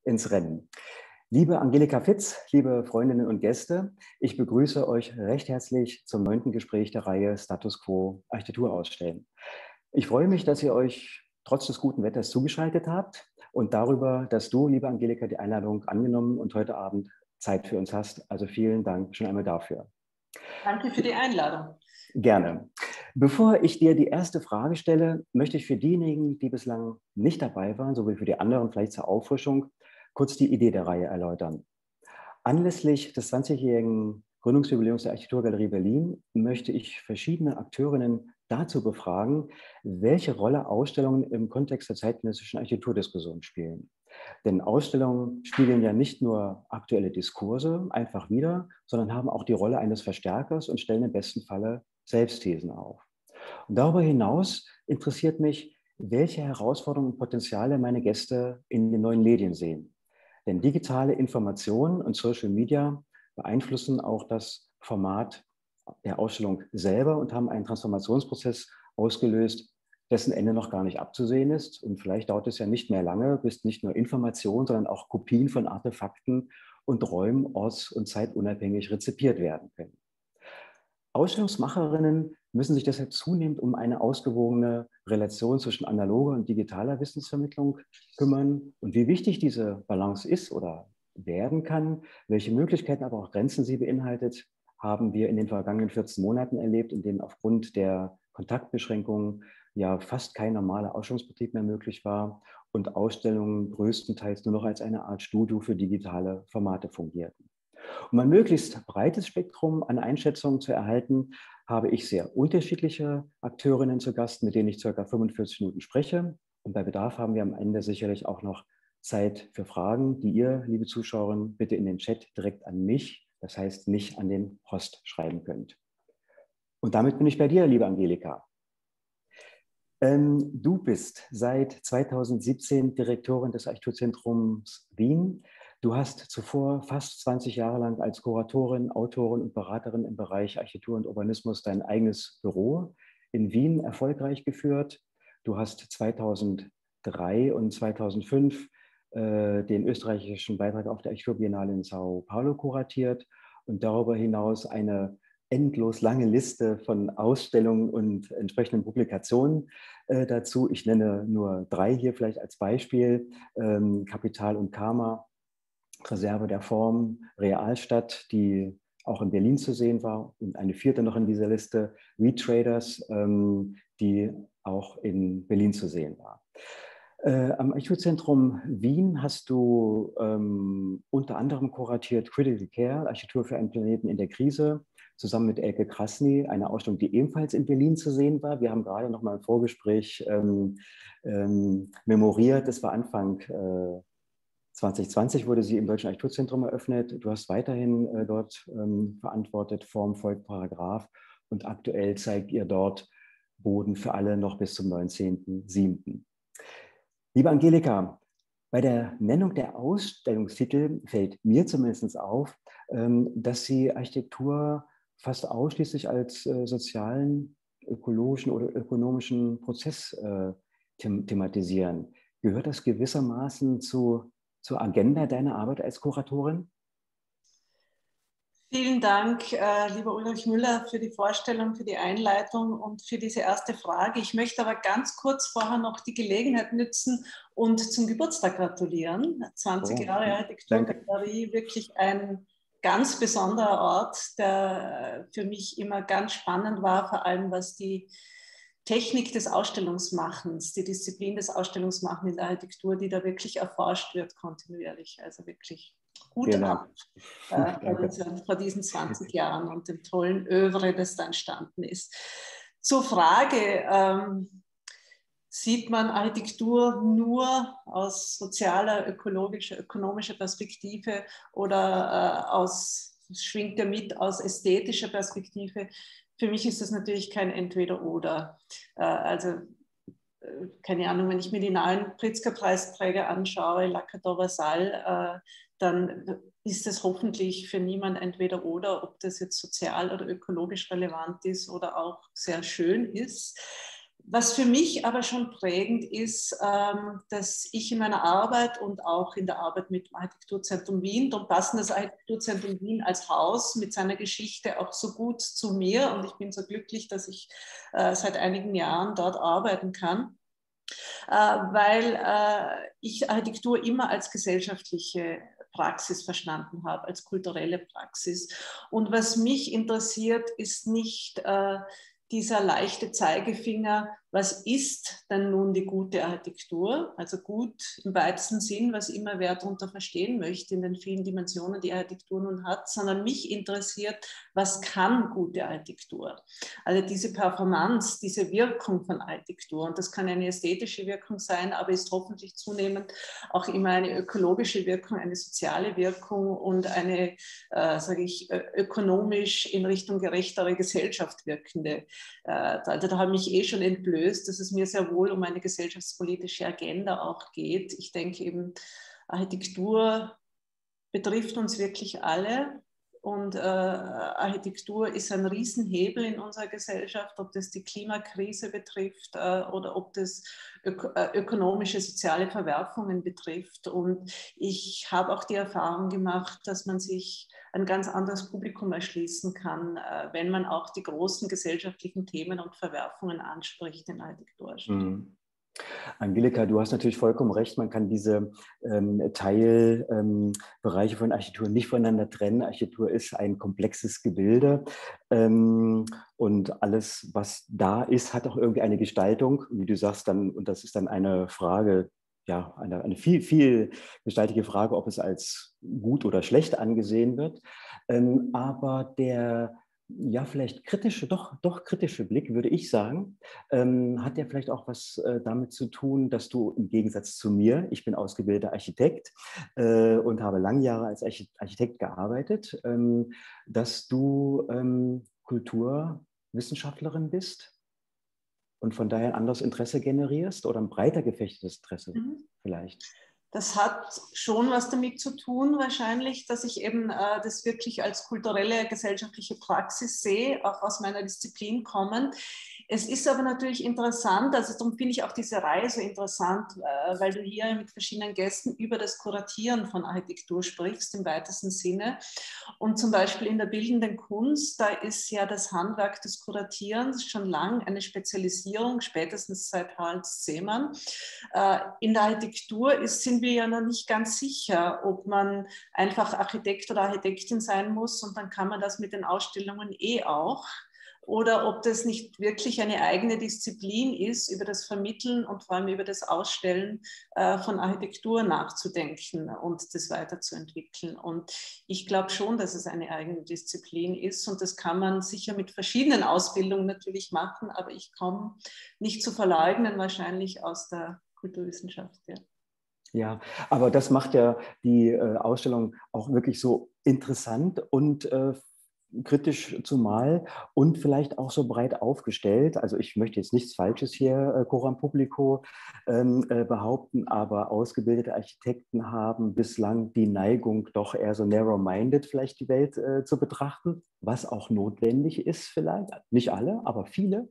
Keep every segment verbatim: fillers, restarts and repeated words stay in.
ins Rennen. Liebe Angelika Fitz, liebe Freundinnen und Gäste, ich begrüße euch recht herzlich zum neunten Gespräch der Reihe Status Quo Architektur ausstellen. Ich freue mich, dass ihr euch trotz des guten Wetters zugeschaltet habt und darüber, dass du, liebe Angelika, die Einladung angenommen und heute Abend Zeit für uns hast. Also vielen Dank schon einmal dafür. Danke für die Einladung. Gerne. Bevor ich dir die erste Frage stelle, möchte ich für diejenigen, die bislang nicht dabei waren, sowie für die anderen vielleicht zur Auffrischung, kurz die Idee der Reihe erläutern. Anlässlich des zwanzigjährigen Gründungsjubiläums der Architekturgalerie Berlin möchte ich verschiedene Akteurinnen dazu befragen, welche Rolle Ausstellungen im Kontext der zeitgenössischen Architekturdiskussion spielen. Denn Ausstellungen spiegeln ja nicht nur aktuelle Diskurse einfach wider, sondern haben auch die Rolle eines Verstärkers und stellen im besten Falle Selbstthesen auf. Und darüber hinaus interessiert mich, welche Herausforderungen und Potenziale meine Gäste in den neuen Medien sehen. Denn digitale Informationen und Social Media beeinflussen auch das Format der Ausstellung selber und haben einen Transformationsprozess ausgelöst, dessen Ende noch gar nicht abzusehen ist. Und vielleicht dauert es ja nicht mehr lange, bis nicht nur Informationen, sondern auch Kopien von Artefakten und Räumen orts- und zeitunabhängig rezipiert werden können. Ausstellungsmacherinnen müssen sich deshalb zunehmend um eine ausgewogene Relation zwischen analoger und digitaler Wissensvermittlung kümmern. Und wie wichtig diese Balance ist oder werden kann, welche Möglichkeiten, aber auch Grenzen sie beinhaltet, haben wir in den vergangenen vierzehn Monaten erlebt, in denen aufgrund der Kontaktbeschränkungen ja fast kein normaler Ausstellungsbetrieb mehr möglich war und Ausstellungen größtenteils nur noch als eine Art Studio für digitale Formate fungierten. Um ein möglichst breites Spektrum an Einschätzungen zu erhalten, habe ich sehr unterschiedliche Akteurinnen zu Gast, mit denen ich ca. fünfundvierzig Minuten spreche. Und bei Bedarf haben wir am Ende sicherlich auch noch Zeit für Fragen, die ihr, liebe Zuschauerinnen, bitte in den Chat direkt an mich, das heißt nicht an den Host, schreiben könnt. Und damit bin ich bei dir, liebe Angelika. Ähm, du bist seit zweitausendsiebzehn Direktorin des Architekturzentrums Wien. Du hast zuvor fast zwanzig Jahre lang als Kuratorin, Autorin und Beraterin im Bereich Architektur und Urbanismus dein eigenes Büro in Wien erfolgreich geführt. Du hast zweitausenddrei und zweitausendfünf äh, den österreichischen Beitrag auf der Architekturbiennale in Sao Paulo kuratiert und darüber hinaus eine endlos lange Liste von Ausstellungen und entsprechenden Publikationen äh, dazu. Ich nenne nur drei hier vielleicht als Beispiel. Ähm, Kapital und Karma, Reserve der Form, Realstadt, die auch in Berlin zu sehen war, und eine vierte noch in dieser Liste, Retraders, ähm, die auch in Berlin zu sehen war. Äh, am Architekturzentrum Wien hast du ähm, unter anderem kuratiert Critical Care, Architektur für einen Planeten in der Krise, zusammen mit Elke Krasny, eine Ausstellung, die ebenfalls in Berlin zu sehen war. Wir haben gerade noch mal im Vorgespräch ähm, ähm, memoriert, es war Anfang äh, zwanzig zwanzig wurde sie im Deutschen Architekturzentrum eröffnet. Du hast weiterhin äh, dort ähm, verantwortet, Form folgt Paragraph, und aktuell zeigt ihr dort Boden für alle noch bis zum neunzehnten siebten Liebe Angelika, bei der Nennung der Ausstellungstitel fällt mir zumindest auf, ähm, dass Sie Architektur fast ausschließlich als äh, sozialen, ökologischen oder ökonomischen Prozess äh, them thematisieren. Gehört das gewissermaßen zu zur Agenda deiner Arbeit als Kuratorin? Vielen Dank, äh, lieber Ulrich Müller, für die Vorstellung, für die Einleitung und für diese erste Frage. Ich möchte aber ganz kurz vorher noch die Gelegenheit nützen und zum Geburtstag gratulieren. zwanzig Oh, Jahre danke. Architekturgalerie, wirklich ein ganz besonderer Ort, der für mich immer ganz spannend war, vor allem was die Technik des Ausstellungsmachens, die Disziplin des Ausstellungsmachens in der Architektur, die da wirklich erforscht wird kontinuierlich. Also wirklich Hut Vielen ab Dank. äh, vor, diesen, vor diesen zwanzig Jahren und dem tollen Övre, das da entstanden ist. Zur Frage, ähm, sieht man Architektur nur aus sozialer, ökologischer, ökonomischer Perspektive oder äh, aus, schwingt er mit aus ästhetischer Perspektive? Für mich ist das natürlich kein Entweder-Oder. Äh, also äh, keine Ahnung, wenn ich mir die neuen Pritzker-Preisträger anschaue, Lacadora Sal, äh, dann ist es hoffentlich für niemand entweder oder, ob das jetzt sozial oder ökologisch relevant ist oder auch sehr schön ist. Was für mich aber schon prägend ist, ähm, dass ich in meiner Arbeit und auch in der Arbeit mit dem Architekturzentrum Wien, darum passt das Architekturzentrum Wien als Haus mit seiner Geschichte auch so gut zu mir und ich bin so glücklich, dass ich äh, seit einigen Jahren dort arbeiten kann, äh, weil äh, ich Architektur immer als gesellschaftliche Praxis verstanden habe, als kulturelle Praxis. Und was mich interessiert, ist nicht äh, dieser leichte Zeigefinger, was ist denn nun die gute Architektur? Also gut im weitesten Sinn, was immer wer darunter verstehen möchte in den vielen Dimensionen, die Architektur nun hat, sondern mich interessiert, was kann gute Architektur? Also diese Performance, diese Wirkung von Architektur, und das kann eine ästhetische Wirkung sein, aber ist hoffentlich zunehmend auch immer eine ökologische Wirkung, eine soziale Wirkung und eine, äh, sage ich, ökonomisch in Richtung gerechtere Gesellschaft wirkende. Äh, da, da habe ich mich eh schon entblößt, dass es mir sehr wohl um eine gesellschaftspolitische Agenda auch geht. Ich denke eben, Architektur betrifft uns wirklich alle und äh, Architektur ist ein Riesenhebel in unserer Gesellschaft, ob das die Klimakrise betrifft äh, oder ob das ök äh, ökonomische, soziale Verwerfungen betrifft. Und ich habe auch die Erfahrung gemacht, dass man sich ein ganz anderes Publikum erschließen kann, äh, wenn man auch die großen gesellschaftlichen Themen und Verwerfungen anspricht in Architektur. Mhm. Angelika, du hast natürlich vollkommen recht, man kann diese ähm, Teilbereiche ähm, von Architektur nicht voneinander trennen. Architektur ist ein komplexes Gebilde ähm, und alles, was da ist, hat auch irgendwie eine Gestaltung, wie du sagst, dann, und das ist dann eine Frage, ja, eine, eine viel, viel gestaltige Frage, ob es als gut oder schlecht angesehen wird. Ähm, aber der ja, vielleicht kritische, doch, doch kritische Blick, würde ich sagen, ähm, hat ja vielleicht auch was äh, damit zu tun, dass du im Gegensatz zu mir, ich bin ausgebildeter Architekt äh, und habe lange Jahre als Architekt gearbeitet, ähm, dass du ähm, Kulturwissenschaftlerin bist und von daher ein anderes Interesse generierst oder ein breiter gefächertes Interesse Mhm. vielleicht. Das hat schon was damit zu tun, wahrscheinlich, dass ich eben äh, das wirklich als kulturelle, gesellschaftliche Praxis sehe, auch aus meiner Disziplin kommen. Es ist aber natürlich interessant, also darum finde ich auch diese Reihe so interessant, äh, weil du hier mit verschiedenen Gästen über das Kuratieren von Architektur sprichst, im weitesten Sinne. Und zum Beispiel in der bildenden Kunst, da ist ja das Handwerk des Kuratierens schon lang eine Spezialisierung, spätestens seit Harald Seemann. Äh, in der Architektur ist, sind wir ja noch nicht ganz sicher, ob man einfach Architekt oder Architektin sein muss und dann kann man das mit den Ausstellungen eh auch. Oder ob das nicht wirklich eine eigene Disziplin ist, über das Vermitteln und vor allem über das Ausstellen äh, von Architektur nachzudenken und das weiterzuentwickeln. Und ich glaube schon, dass es eine eigene Disziplin ist und das kann man sicher mit verschiedenen Ausbildungen natürlich machen, aber ich komme nicht zu verleugnen, wahrscheinlich aus der Kulturwissenschaft. Ja. Ja, aber das macht ja die äh, Ausstellung auch wirklich so interessant und äh, kritisch zumal und vielleicht auch so breit aufgestellt. Also ich möchte jetzt nichts Falsches hier, äh, coram publico, ähm, äh, behaupten, aber ausgebildete Architekten haben bislang die Neigung, doch eher so narrow-minded vielleicht die Welt äh, zu betrachten, was auch notwendig ist vielleicht. Nicht alle, aber viele.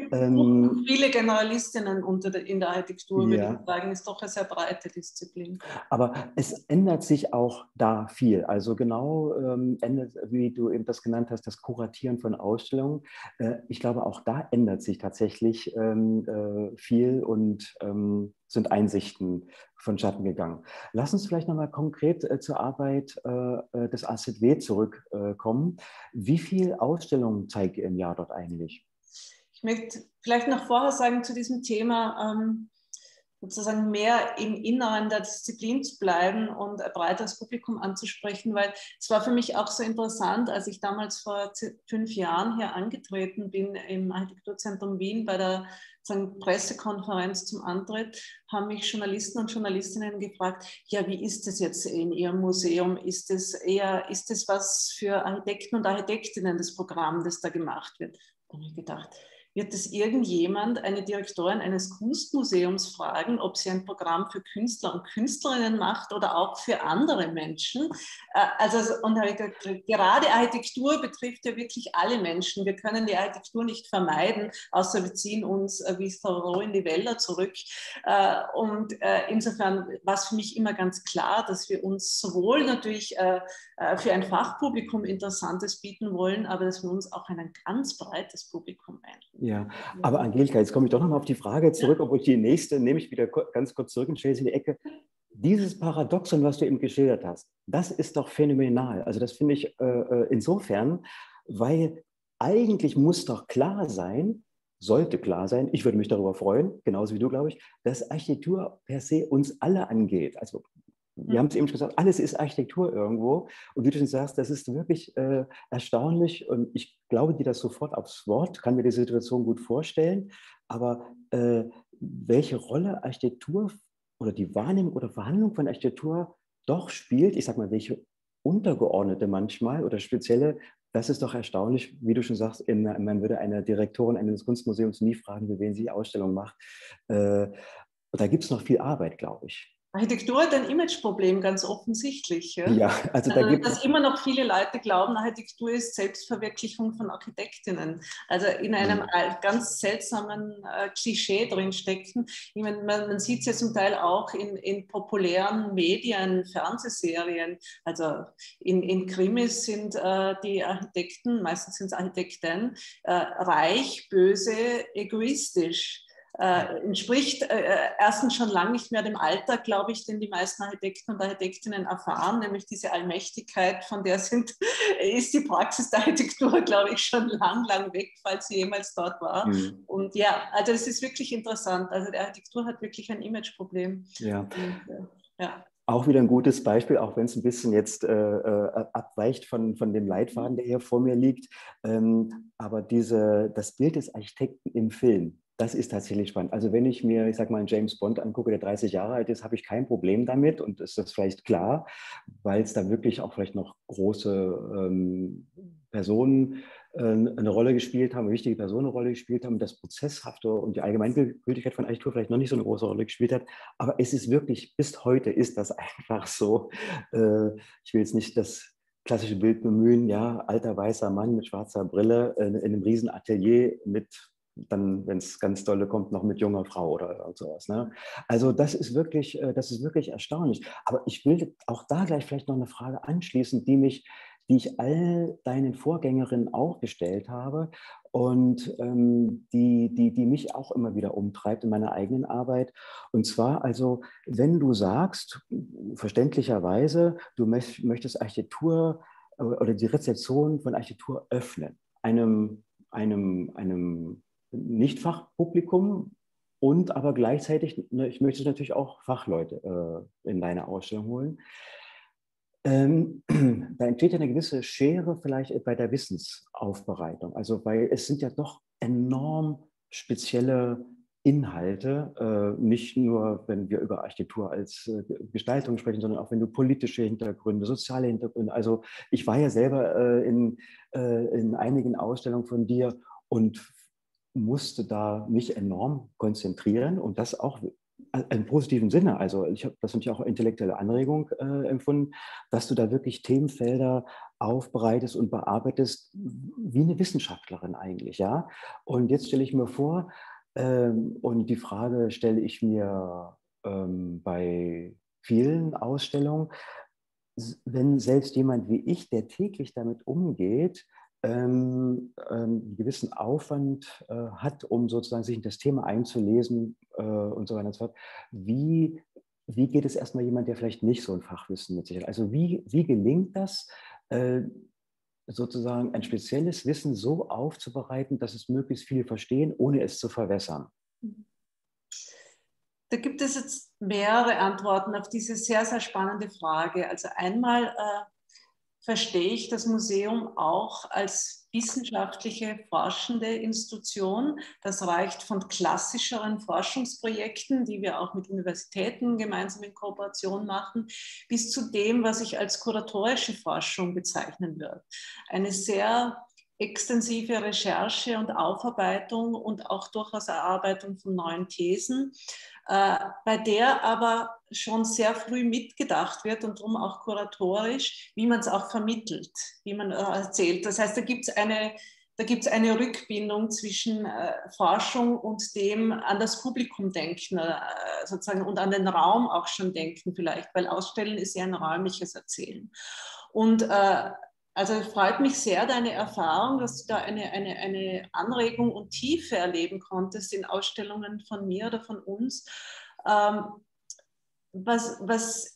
Ähm, viele Generalistinnen unter der, in der Architektur, würde ja. ich sagen, ist doch eine sehr breite Disziplin. Aber es ändert sich auch da viel. Also genau ähm, ändert, wie du eben das genannt hast, das Kuratieren von Ausstellungen. Äh, ich glaube, auch da ändert sich tatsächlich ähm, äh, viel und ähm, sind Einsichten vonstatten gegangen. Lass uns vielleicht nochmal konkret äh, zur Arbeit äh, des A Z W zurückkommen. Äh, Wie viele Ausstellungen zeigt ihr im Jahr dort eigentlich? Ich möchte vielleicht noch vorher sagen zu diesem Thema, ähm, sozusagen mehr im Inneren der Disziplin zu bleiben und ein breiteres Publikum anzusprechen, weil es war für mich auch so interessant, als ich damals vor fünf Jahren hier angetreten bin im Architekturzentrum Wien bei der sagen, Pressekonferenz zum Antritt, haben mich Journalisten und Journalistinnen gefragt, ja, wie ist das jetzt in Ihrem Museum? Ist das eher, ist das was für Architekten und Architektinnen, das Programm, das da gemacht wird? Da habe ich gedacht, wird es irgendjemand, eine Direktorin eines Kunstmuseums fragen, ob sie ein Programm für Künstler und Künstlerinnen macht oder auch für andere Menschen? Also, und gerade Architektur betrifft ja wirklich alle Menschen. Wir können die Architektur nicht vermeiden, außer wir ziehen uns wie Thoreau in die Wälder zurück. Und insofern war es für mich immer ganz klar, dass wir uns sowohl natürlich für ein Fachpublikum Interessantes bieten wollen, aber dass wir uns auch ein ganz breites Publikum einladen. Ja, aber Angelika, jetzt komme ich doch nochmal auf die Frage zurück, obwohl ich die nächste nehme ich wieder ganz kurz zurück und stelle sie in die Ecke. Dieses Paradoxon, was du eben geschildert hast, das ist doch phänomenal. Also das finde ich äh, insofern, weil eigentlich muss doch klar sein, sollte klar sein, ich würde mich darüber freuen, genauso wie du, glaube ich, dass Architektur per se uns alle angeht. Also wir haben es eben schon gesagt, alles ist Architektur irgendwo. Und wie du schon sagst, das ist wirklich äh, erstaunlich. Und ich glaube dir das sofort aufs Wort, kann mir die Situation gut vorstellen. Aber äh, welche Rolle Architektur oder die Wahrnehmung oder Verhandlung von Architektur doch spielt, ich sage mal, welche untergeordnete manchmal oder spezielle, das ist doch erstaunlich, wie du schon sagst, in, man würde eine Direktorin eines Kunstmuseums nie fragen, für wen sie die Ausstellung macht. Äh, da gibt es noch viel Arbeit, glaube ich. Architektur hat ein Imageproblem, ganz offensichtlich. Ja, ja also da also, gibt dass immer noch viele Leute glauben, Architektur ist Selbstverwirklichung von Architektinnen. Also in einem mhm. ganz seltsamen äh, Klischee drin stecken. Ich meine, man, man sieht es ja zum Teil auch in, in populären Medien, Fernsehserien. Also in, in Krimis sind äh, die Architekten, meistens sind es Architekten, äh, reich, böse, egoistisch. Äh, entspricht äh, erstens schon lange nicht mehr dem Alltag, glaube ich, den die meisten Architekten und Architektinnen erfahren, nämlich diese Allmächtigkeit, von der sind, ist die Praxis der Architektur, glaube ich, schon lang, lang weg, falls sie jemals dort war. Mhm. Und ja, also es ist wirklich interessant. Also die Architektur hat wirklich ein Imageproblem. Ja. Und, äh, ja. Auch wieder ein gutes Beispiel, auch wenn es ein bisschen jetzt äh, abweicht von, von dem Leitfaden, der hier vor mir liegt. Ähm, aber diese, das Bild des Architekten im Film, das ist tatsächlich spannend. Also wenn ich mir, ich sag mal, einen James Bond angucke, der dreißig Jahre alt ist, habe ich kein Problem damit und ist das vielleicht klar, weil es da wirklich auch vielleicht noch große ähm, Personen äh, eine Rolle gespielt haben, wichtige Personen eine Rolle gespielt haben, das Prozesshafte und die Allgemeingültigkeit von Architektur vielleicht noch nicht so eine große Rolle gespielt hat. Aber es ist wirklich, bis heute ist das einfach so. Äh, ich will jetzt nicht das klassische Bild bemühen, ja, alter weißer Mann mit schwarzer Brille äh, in einem riesen Atelier mit dann, wenn es ganz dolle kommt, noch mit junger Frau oder sowas. Ne? Also das ist wirklich, das ist wirklich erstaunlich. Aber ich will auch da gleich vielleicht noch eine Frage anschließen, die mich, die ich all deinen Vorgängerinnen auch gestellt habe und ähm, die, die, die mich auch immer wieder umtreibt in meiner eigenen Arbeit. Und zwar also, wenn du sagst, verständlicherweise, du möchtest Architektur oder die Rezeption von Architektur öffnen, einem, einem, einem Nicht-Fachpublikum und aber gleichzeitig, ne, ich möchte natürlich auch Fachleute äh, in deine Ausstellung holen. Ähm, da entsteht ja eine gewisse Schere vielleicht bei der Wissensaufbereitung. Also, weil es sind ja doch enorm spezielle Inhalte, äh, nicht nur, wenn wir über Architektur als äh, Gestaltung sprechen, sondern auch wenn du politische Hintergründe, soziale Hintergründe, also ich war ja selber äh, in, äh, in einigen Ausstellungen von dir und musste da mich enorm konzentrieren und das auch im positiven Sinne. Also ich habe das natürlich auch intellektuelle Anregung äh, empfunden, dass du da wirklich Themenfelder aufbereitest und bearbeitest wie eine Wissenschaftlerin eigentlich, ja. Und jetzt stelle ich mir vor, ähm, und die Frage stelle ich mir ähm, bei vielen Ausstellungen, wenn selbst jemand wie ich, der täglich damit umgeht, ähm, einen gewissen Aufwand äh, hat, um sozusagen sich in das Thema einzulesen äh, und so weiter und so fort. Wie, wie geht es erstmal jemand, der vielleicht nicht so ein Fachwissen mit sich hat? Also wie, wie gelingt das, äh, sozusagen ein spezielles Wissen so aufzubereiten, dass es möglichst viele verstehen, ohne es zu verwässern? Da gibt es jetzt mehrere Antworten auf diese sehr, sehr spannende Frage. Also einmal äh, verstehe ich das Museum auch als wissenschaftliche, forschende Institution. Das reicht von klassischeren Forschungsprojekten, die wir auch mit Universitäten gemeinsam in Kooperation machen, bis zu dem, was ich als kuratorische Forschung bezeichnen würde. Eine sehr extensive Recherche und Aufarbeitung und auch durchaus Erarbeitung von neuen Thesen, äh, bei der aber schon sehr früh mitgedacht wird und darum auch kuratorisch, wie man es auch vermittelt, wie man äh, erzählt. Das heißt, da gibt es eine, da gibt's eine Rückbindung zwischen äh, Forschung und dem an das Publikum denken äh, sozusagen und an den Raum auch schon denken vielleicht, weil Ausstellen ist ja ein räumliches Erzählen. Und äh, also freut mich sehr deine Erfahrung, dass du da eine, eine, eine Anregung und Tiefe erleben konntest in Ausstellungen von mir oder von uns. Ähm, was, was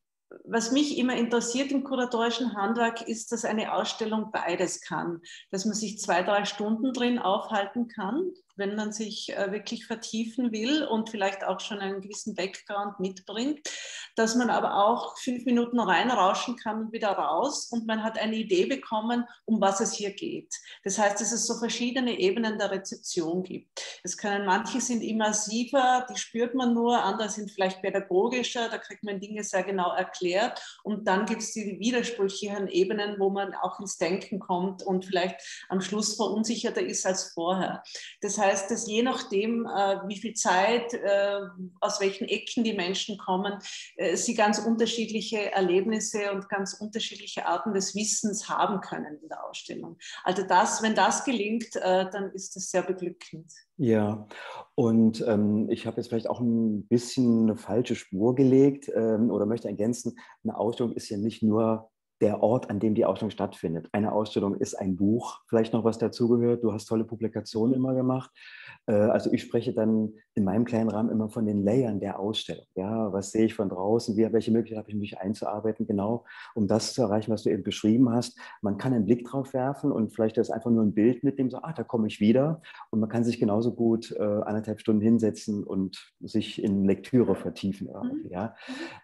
Was mich immer interessiert im kuratorischen Handwerk ist, dass eine Ausstellung beides kann. Dass man sich zwei, drei Stunden drin aufhalten kann, wenn man sich äh, wirklich vertiefen will und vielleicht auch schon einen gewissen Background mitbringt. Dass man aber auch fünf Minuten reinrauschen kann und wieder raus und man hat eine Idee bekommen, um was es hier geht. Das heißt, dass es so verschiedene Ebenen der Rezeption gibt. Es können, manche sind immersiver, die spürt man nur, andere sind vielleicht pädagogischer, da kriegt man Dinge sehr genau erklärt. Und dann gibt es die widersprüchlichen Ebenen, wo man auch ins Denken kommt und vielleicht am Schluss verunsicherter ist als vorher. Das heißt, dass je nachdem, wie viel Zeit, aus welchen Ecken die Menschen kommen, sie ganz unterschiedliche Erlebnisse und ganz unterschiedliche Arten des Wissens haben können in der Ausstellung. Also das, wenn das gelingt, dann ist das sehr beglückend. Ja, und ähm, ich habe jetzt vielleicht auch ein bisschen eine falsche Spur gelegt ähm, oder möchte ergänzen, eine Ausstellung ist ja nicht nur der Ort, an dem die Ausstellung stattfindet. Eine Ausstellung ist ein Buch, vielleicht noch was dazugehört. Du hast tolle Publikationen immer gemacht. Äh, also ich spreche dann in meinem kleinen Rahmen immer von den Layern der Ausstellung. Ja, was sehe ich von draußen? Wie, welche Möglichkeit habe ich, mich einzuarbeiten? Genau, um das zu erreichen, was du eben beschrieben hast. Man kann einen Blick drauf werfen und vielleicht ist einfach nur ein Bild mit dem so, ah, da komme ich wieder. Und man kann sich genauso gut äh, anderthalb Stunden hinsetzen und sich in Lektüre vertiefen. Mhm. Ja.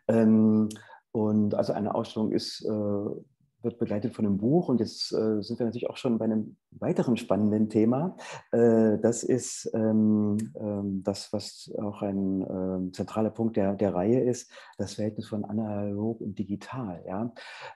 Ähm, und also eine Ausstellung ist, äh, wird begleitet von einem Buch. Und jetzt äh, sind wir natürlich auch schon bei einem weiteren spannenden Thema. Äh, das ist ähm, ähm, das, was auch ein äh, zentraler Punkt der, der Reihe ist, das Verhältnis von analog und digital. Ja?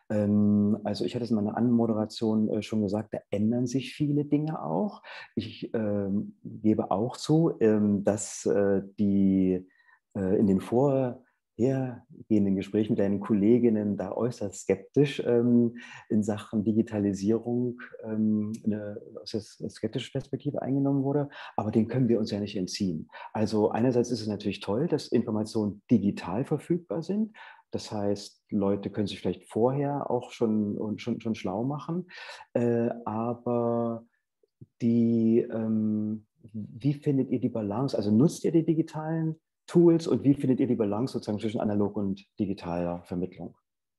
Ähm, also ich hatte es in meiner Anmoderation äh, schon gesagt, da ändern sich viele Dinge auch. Ich ähm, gebe auch zu, ähm, dass äh, die äh, in den Vor hergehenden Gespräch mit deinen Kolleginnen da äußerst skeptisch ähm, in Sachen Digitalisierung ähm, eine äußerst skeptische Perspektive eingenommen wurde. Aber dem können wir uns ja nicht entziehen. Also einerseits ist es natürlich toll, dass Informationen digital verfügbar sind. Das heißt, Leute können sich vielleicht vorher auch schon, schon, schon schlau machen. Äh, aber die, ähm, wie findet ihr die Balance? Also nutzt ihr die digitalen Tools und wie findet ihr die Balance sozusagen zwischen analog und digitaler Vermittlung?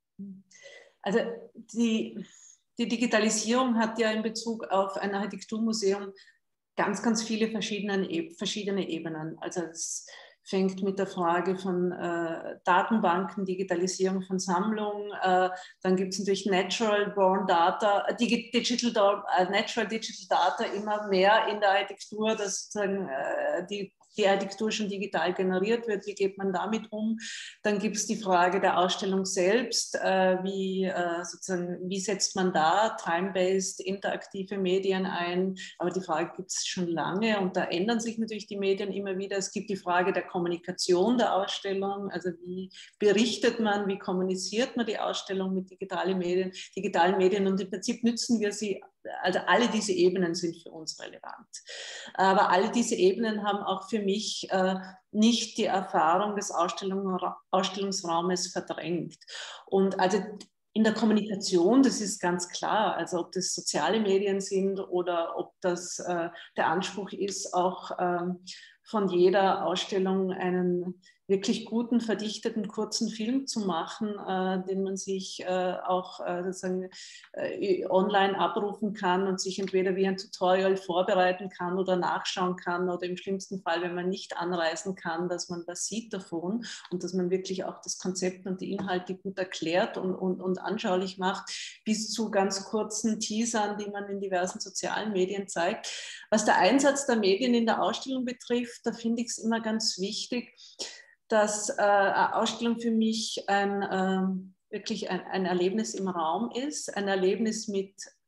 Also die, die Digitalisierung hat ja in Bezug auf ein Architekturmuseum ganz, ganz viele verschiedene, verschiedene Ebenen. Also es fängt mit der Frage von äh, Datenbanken, Digitalisierung von Sammlungen, äh, dann gibt es natürlich Natural Born Data, äh, Digital, äh, Natural Digital Data immer mehr in der Architektur, dass sozusagen äh, die die Architektur schon digital generiert wird, wie geht man damit um? Dann gibt es die Frage der Ausstellung selbst, äh, wie, äh, sozusagen, wie setzt man da time-based interaktive Medien ein? Aber die Frage gibt es schon lange und da ändern sich natürlich die Medien immer wieder. Es gibt die Frage der Kommunikation der Ausstellung, also wie berichtet man, wie kommuniziert man die Ausstellung mit digitalen Medien, digitalen Medien und im Prinzip nützen wir sie. Also alle diese Ebenen sind für uns relevant. Aber alle diese Ebenen haben auch für mich äh, nicht die Erfahrung des Ausstellung, Ausstellungsraumes verdrängt. Und also in der Kommunikation, das ist ganz klar, also ob das soziale Medien sind oder ob das äh, der Anspruch ist, auch äh, von jeder Ausstellung einen wirklich guten, verdichteten, kurzen Film zu machen, äh, den man sich äh, auch äh, sozusagen äh, online abrufen kann und sich entweder wie ein Tutorial vorbereiten kann oder nachschauen kann oder im schlimmsten Fall, wenn man nicht anreisen kann, dass man was sieht davon und dass man wirklich auch das Konzept und die Inhalte gut erklärt und, und, und anschaulich macht, bis zu ganz kurzen Teasern, die man in diversen sozialen Medien zeigt. Was der Einsatz der Medien in der Ausstellung betrifft, da finde ich es immer ganz wichtig, dass äh, eine Ausstellung für mich ein, äh, wirklich ein, ein Erlebnis im Raum ist, ein Erlebnis mit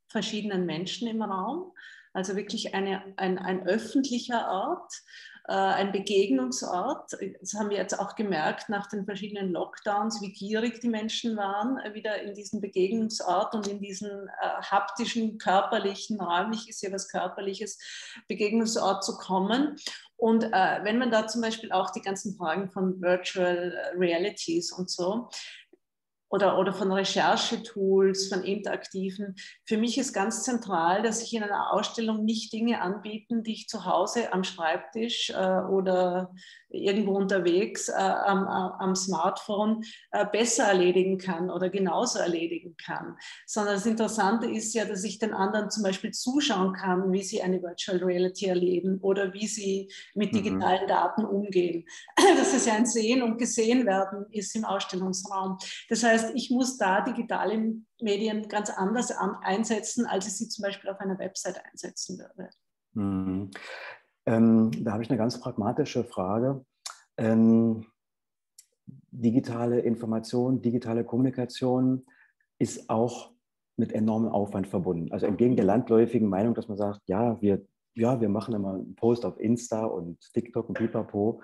verschiedenen Menschen im Raum. Also wirklich eine, ein, ein öffentlicher Ort, äh, ein Begegnungsort. Das haben wir jetzt auch gemerkt nach den verschiedenen Lockdowns, wie gierig die Menschen waren, äh, wieder in diesen Begegnungsort und in diesen äh, haptischen, körperlichen, räumlich ist ja was Körperliches, Begegnungsort zu kommen. Und äh, wenn man da zum Beispiel auch die ganzen Fragen von Virtual Realities und so, Oder, oder von Recherchetools, von interaktiven. Für mich ist ganz zentral, dass ich in einer Ausstellung nicht Dinge anbieten, die ich zu Hause am Schreibtisch äh, oder irgendwo unterwegs äh, am, am Smartphone äh, besser erledigen kann oder genauso erledigen kann. Sondern das Interessante ist ja, dass ich den anderen zum Beispiel zuschauen kann, wie sie eine Virtual Reality erleben oder wie sie mit digitalen mhm. Daten umgehen. Dass es ja ein Sehen und Gesehen werden ist im Ausstellungsraum. Das heißt, ich muss da digitale Medien ganz anders einsetzen, als ich sie zum Beispiel auf einer Website einsetzen würde. Mhm. Ähm, da habe ich eine ganz pragmatische Frage. Ähm, digitale Information, digitale Kommunikation ist auch mit enormem Aufwand verbunden. Also entgegen der landläufigen Meinung, dass man sagt, ja, wir, ja, wir machen immer einen Post auf Insta und TikTok und Pipapo.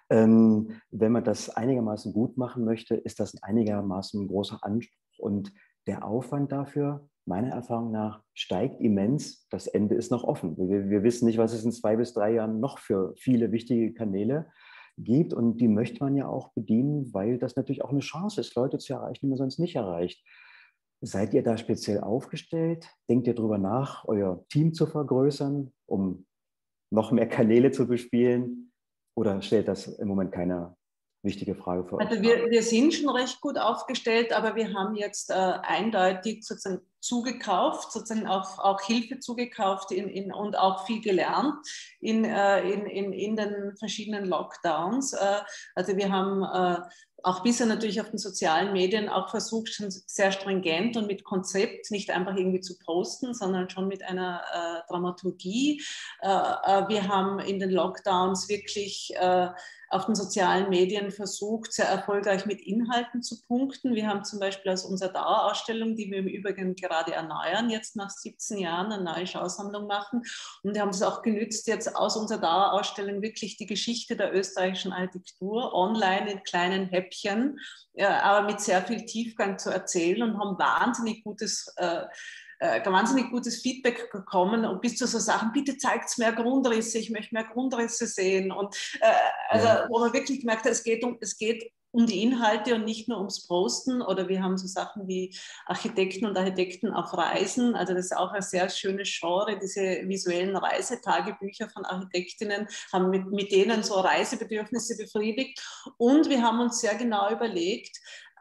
Ähm, wenn man das einigermaßen gut machen möchte, ist das ein einigermaßen großer Anspruch. Und der Aufwand dafür, meiner Erfahrung nach, steigt immens. Das Ende ist noch offen. Wir, wir wissen nicht, was es in zwei bis drei Jahren noch für viele wichtige Kanäle gibt. Und die möchte man ja auch bedienen, weil das natürlich auch eine Chance ist, Leute zu erreichen, die man sonst nicht erreicht. Seid ihr da speziell aufgestellt? Denkt ihr darüber nach, euer Team zu vergrößern, um noch mehr Kanäle zu bespielen? Oder stellt das im Moment keine wichtige Frage für euch? Also wir, wir sind schon recht gut aufgestellt, aber wir haben jetzt äh, eindeutig sozusagen zugekauft, sozusagen auch, auch Hilfe zugekauft in, in, und auch viel gelernt in, äh, in, in, in den verschiedenen Lockdowns. Äh, also wir haben äh, auch bisher natürlich auf den sozialen Medien auch versucht, schon sehr stringent und mit Konzept, nicht einfach irgendwie zu posten, sondern schon mit einer äh, Dramaturgie. Äh, äh, wir haben in den Lockdowns wirklich äh, auf den sozialen Medien versucht, sehr erfolgreich mit Inhalten zu punkten. Wir haben zum Beispiel aus unserer Dauerausstellung, die wir im Übrigen gerade erneuern, jetzt nach siebzehn Jahren eine neue Schausammlung machen. Und wir haben es auch genützt, jetzt aus unserer Dauerausstellung wirklich die Geschichte der österreichischen Architektur online in kleinen Häppchen, ja, aber mit sehr viel Tiefgang zu erzählen und haben wahnsinnig gutes äh, Äh, wahnsinnig gutes Feedback bekommen und bis zu so Sachen, bitte zeigt mehr Grundrisse, ich möchte mehr Grundrisse sehen. Und äh, also, ja. Wo man wirklich gemerkt hat, es geht, um, es geht um die Inhalte und nicht nur ums Posten. Oder wir haben so Sachen wie Architekten und Architekten auf Reisen. Also das ist auch ein sehr schönes Genre, diese visuellen Reisetagebücher von Architektinnen, haben mit, mit denen so Reisebedürfnisse befriedigt. Und wir haben uns sehr genau überlegt,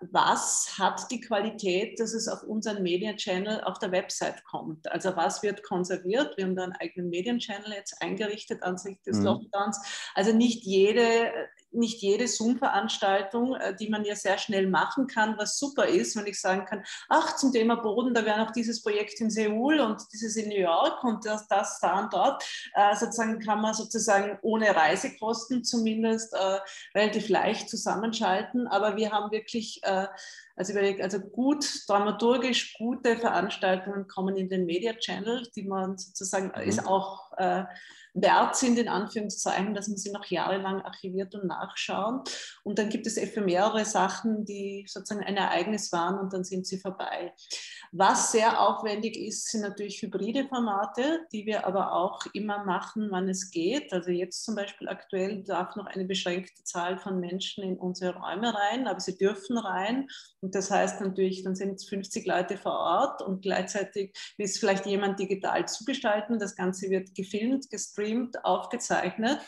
was hat die Qualität, dass es auf unseren Medienchannel auf der Website kommt. Also was wird konserviert? Wir haben da einen eigenen Medienchannel jetzt eingerichtet ansichts des mhm. Lockdowns. Also nicht jede, nicht jede Zoom-Veranstaltung, die man ja sehr schnell machen kann, was super ist, wenn ich sagen kann, ach, zum Thema Boden, da wäre noch dieses Projekt in Seoul und dieses in New York und das, das da und dort. Äh, sozusagen kann man sozusagen ohne Reisekosten zumindest äh, relativ leicht zusammenschalten. Aber wir haben wirklich äh, also, also gut, dramaturgisch gute Veranstaltungen kommen in den Media Channel, die man sozusagen mhm. ist auch äh, wert sind, in Anführungszeichen, dass man sie noch jahrelang archiviert und nachschauen. Und dann gibt es ephemere Sachen, die sozusagen ein Ereignis waren und dann sind sie vorbei. Was sehr aufwendig ist, sind natürlich hybride Formate, die wir aber auch immer machen, wann es geht. Also jetzt zum Beispiel aktuell darf noch eine beschränkte Zahl von Menschen in unsere Räume rein, aber sie dürfen rein. Und das heißt natürlich, dann sind es fünfzig Leute vor Ort und gleichzeitig ist vielleicht jemand digital zugestalten. Das Ganze wird gefilmt, gestreamt, aufgezeichnet.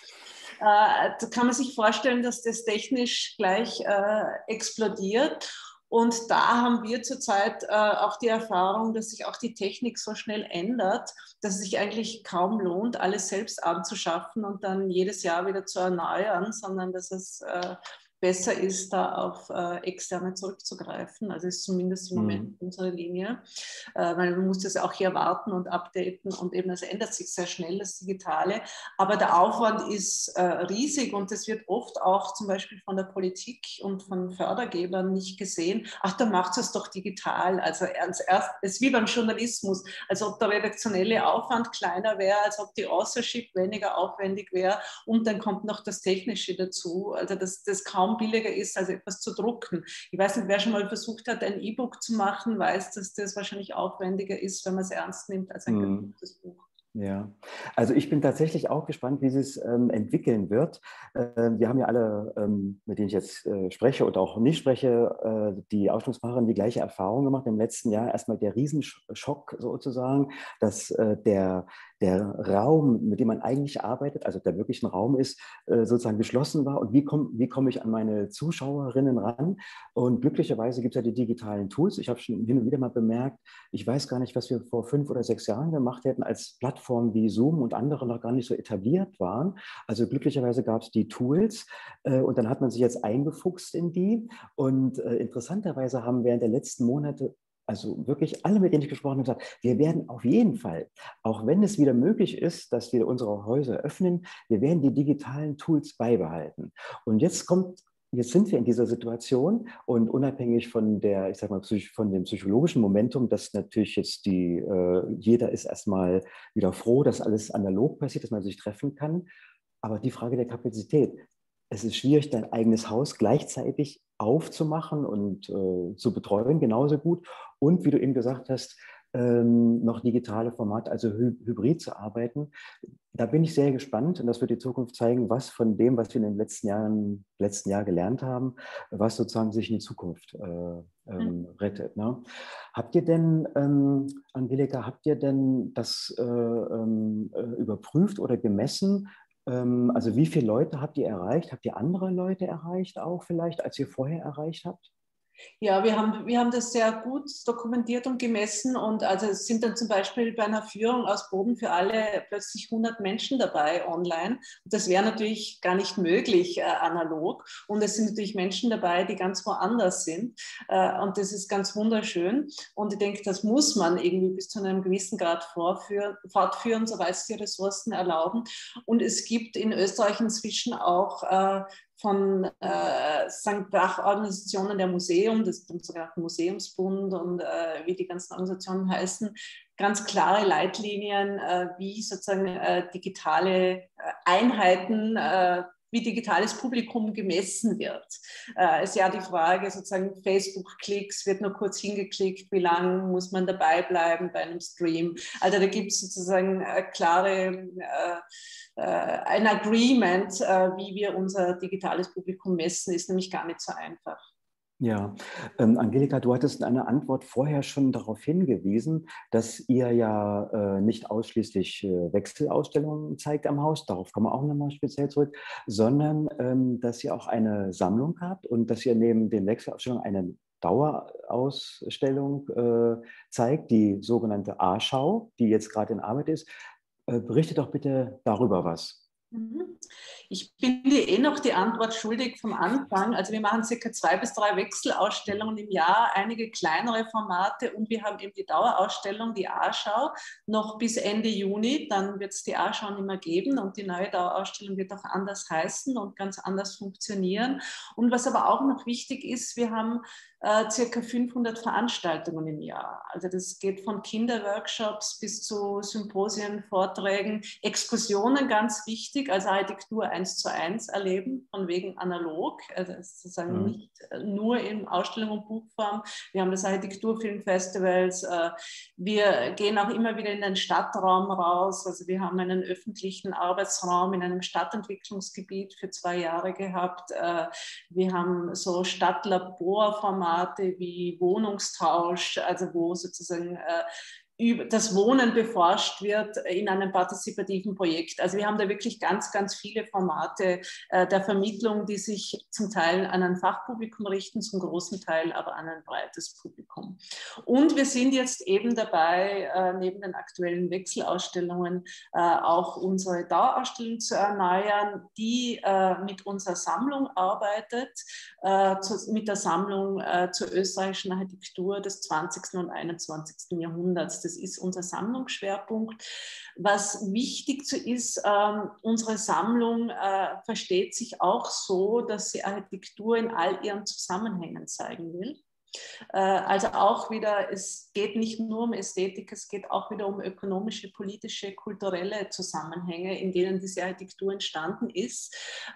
Äh, da kann man sich vorstellen, dass das technisch gleich äh, explodiert. Und da haben wir zurzeit äh, auch die Erfahrung, dass sich auch die Technik so schnell ändert, dass es sich eigentlich kaum lohnt, alles selbst anzuschaffen und dann jedes Jahr wieder zu erneuern, sondern dass es äh, besser ist, da auf äh, externe zurückzugreifen. Also ist zumindest im Moment Mhm. unsere Linie, äh, weil man muss das auch hier warten und updaten und eben es ändert sich sehr schnell, das Digitale. Aber der Aufwand ist äh, riesig und das wird oft auch zum Beispiel von der Politik und von Fördergebern nicht gesehen. Ach, dann macht es doch digital. Also als erst, es ist wie beim Journalismus, als ob der redaktionelle Aufwand kleiner wäre, als ob die Authorship weniger aufwendig wäre und dann kommt noch das Technische dazu. Also dass das kaum billiger ist, als etwas zu drucken. Ich weiß nicht, wer schon mal versucht hat, ein E-Book zu machen, weiß, dass das wahrscheinlich aufwendiger ist, wenn man es ernst nimmt, als ein Mhm. gedrucktes Buch. Ja, also ich bin tatsächlich auch gespannt, wie es ähm, entwickeln wird. Äh, wir haben ja alle, ähm, mit denen ich jetzt äh, spreche und auch nicht spreche, äh, die Ausstellungsmacherin die gleiche Erfahrung gemacht im letzten Jahr. Erstmal der Riesenschock sozusagen, dass äh, der, der Raum, mit dem man eigentlich arbeitet, also der wirklich ein Raum ist, äh, sozusagen geschlossen war. Und wie komme wie komm ich an meine Zuschauerinnen ran? Und glücklicherweise gibt es ja die digitalen Tools. Ich habe schon hin und wieder mal bemerkt, ich weiß gar nicht, was wir vor fünf oder sechs Jahren gemacht hätten, als Plattform wie Zoom und andere noch gar nicht so etabliert waren. Also glücklicherweise gab es die Tools äh, und dann hat man sich jetzt eingefuchst in die. Und äh, interessanterweise haben während der letzten Monate also wirklich alle, mit denen ich gesprochen habe, gesagt, wir werden auf jeden Fall, auch wenn es wieder möglich ist, dass wir unsere Häuser öffnen, wir werden die digitalen Tools beibehalten. Und jetzt kommt Jetzt sind wir in dieser Situation und unabhängig von der, ich sag mal, von dem psychologischen Momentum, dass natürlich jetzt die, äh, jeder ist erstmal wieder froh, dass alles analog passiert, dass man sich treffen kann. Aber die Frage der Kapazität. Es ist schwierig, dein eigenes Haus gleichzeitig aufzumachen und äh, zu betreuen, genauso gut. Und wie du eben gesagt hast, ähm, noch digitale Formate, also hy hybrid zu arbeiten. Da bin ich sehr gespannt und das wird die Zukunft zeigen, was von dem, was wir in den letzten Jahren, letzten Jahr gelernt haben, was sozusagen sich in die Zukunft äh, ähm, rettet. Ne? Habt ihr denn, ähm, Angelika, habt ihr denn das äh, ähm, überprüft oder gemessen? Ähm, also wie viele Leute habt ihr erreicht? Habt ihr andere Leute erreicht auch vielleicht, als ihr vorher erreicht habt? Ja, wir haben, wir haben das sehr gut dokumentiert und gemessen und also es sind dann zum Beispiel bei einer Führung aus Boden für alle plötzlich hundert Menschen dabei online. Und das wäre natürlich gar nicht möglich äh, analog und es sind natürlich Menschen dabei, die ganz woanders sind äh, und das ist ganz wunderschön und ich denke, das muss man irgendwie bis zu einem gewissen Grad vorführen, fortführen, soweit es die Ressourcen erlauben. Und es gibt in Österreich inzwischen auch äh, von äh, Dachorganisationen der Museum, das sogenannte Museumsbund und äh, wie die ganzen Organisationen heißen, ganz klare Leitlinien, äh, wie sozusagen äh, digitale äh, Einheiten, äh, wie digitales Publikum gemessen wird. Äh, ist ja die Frage, sozusagen Facebook-Klicks, wird nur kurz hingeklickt, wie lange muss man dabei bleiben bei einem Stream? Also da gibt es sozusagen äh, klare äh, ein Agreement, wie wir unser digitales Publikum messen, ist nämlich gar nicht so einfach. Ja, ähm, Angelika, du hattest in einer Antwort vorher schon darauf hingewiesen, dass ihr ja äh, nicht ausschließlich äh, Wechselausstellungen zeigt am Haus, darauf kommen wir auch nochmal speziell zurück, sondern ähm, dass ihr auch eine Sammlung habt und dass ihr neben den Wechselausstellungen eine Dauerausstellung äh, zeigt, die sogenannte A-Schau, die jetzt gerade in Arbeit ist. Äh, berichte doch bitte darüber was. Ich bin dir eh noch die Antwort schuldig vom Anfang. Also wir machen circa zwei bis drei Wechselausstellungen im Jahr, einige kleinere Formate und wir haben eben die Dauerausstellung, die A-Schau, noch bis Ende Juni. Dann wird es die A-Schau nicht mehr geben und die neue Dauerausstellung wird auch anders heißen und ganz anders funktionieren. Und was aber auch noch wichtig ist, wir haben äh, circa fünfhundert Veranstaltungen im Jahr. Also das geht von Kinderworkshops bis zu Symposien, Vorträgen, Exkursionen, ganz wichtig, also Architektur eins zu eins erleben, von wegen analog, also sozusagen Mhm. nicht nur in Ausstellung und Buchform. Wir haben das Architekturfilmfestivals, äh, wir gehen auch immer wieder in den Stadtraum raus, also wir haben einen öffentlichen Arbeitsraum in einem Stadtentwicklungsgebiet für zwei Jahre gehabt. Äh, wir haben so Stadtlaborformate wie Wohnungstausch, also wo sozusagen äh, das Wohnen beforscht wird in einem partizipativen Projekt. Also wir haben da wirklich ganz, ganz viele Formate äh, der Vermittlung, die sich zum Teil an ein Fachpublikum richten, zum großen Teil aber an ein breites Publikum. Und wir sind jetzt eben dabei, äh, neben den aktuellen Wechselausstellungen äh, auch unsere Dauerausstellung zu erneuern, die äh, mit unserer Sammlung arbeitet, äh, zu, mit der Sammlung äh, zur österreichischen Architektur des zwanzigsten und einundzwanzigsten Jahrhunderts. Das ist unser Sammlungsschwerpunkt. Was wichtig ist, äh, unsere Sammlung äh, versteht sich auch so, dass sie Architektur in all ihren Zusammenhängen zeigen will. Also auch wieder, es geht nicht nur um Ästhetik, es geht auch wieder um ökonomische, politische, kulturelle Zusammenhänge, in denen diese Architektur entstanden ist.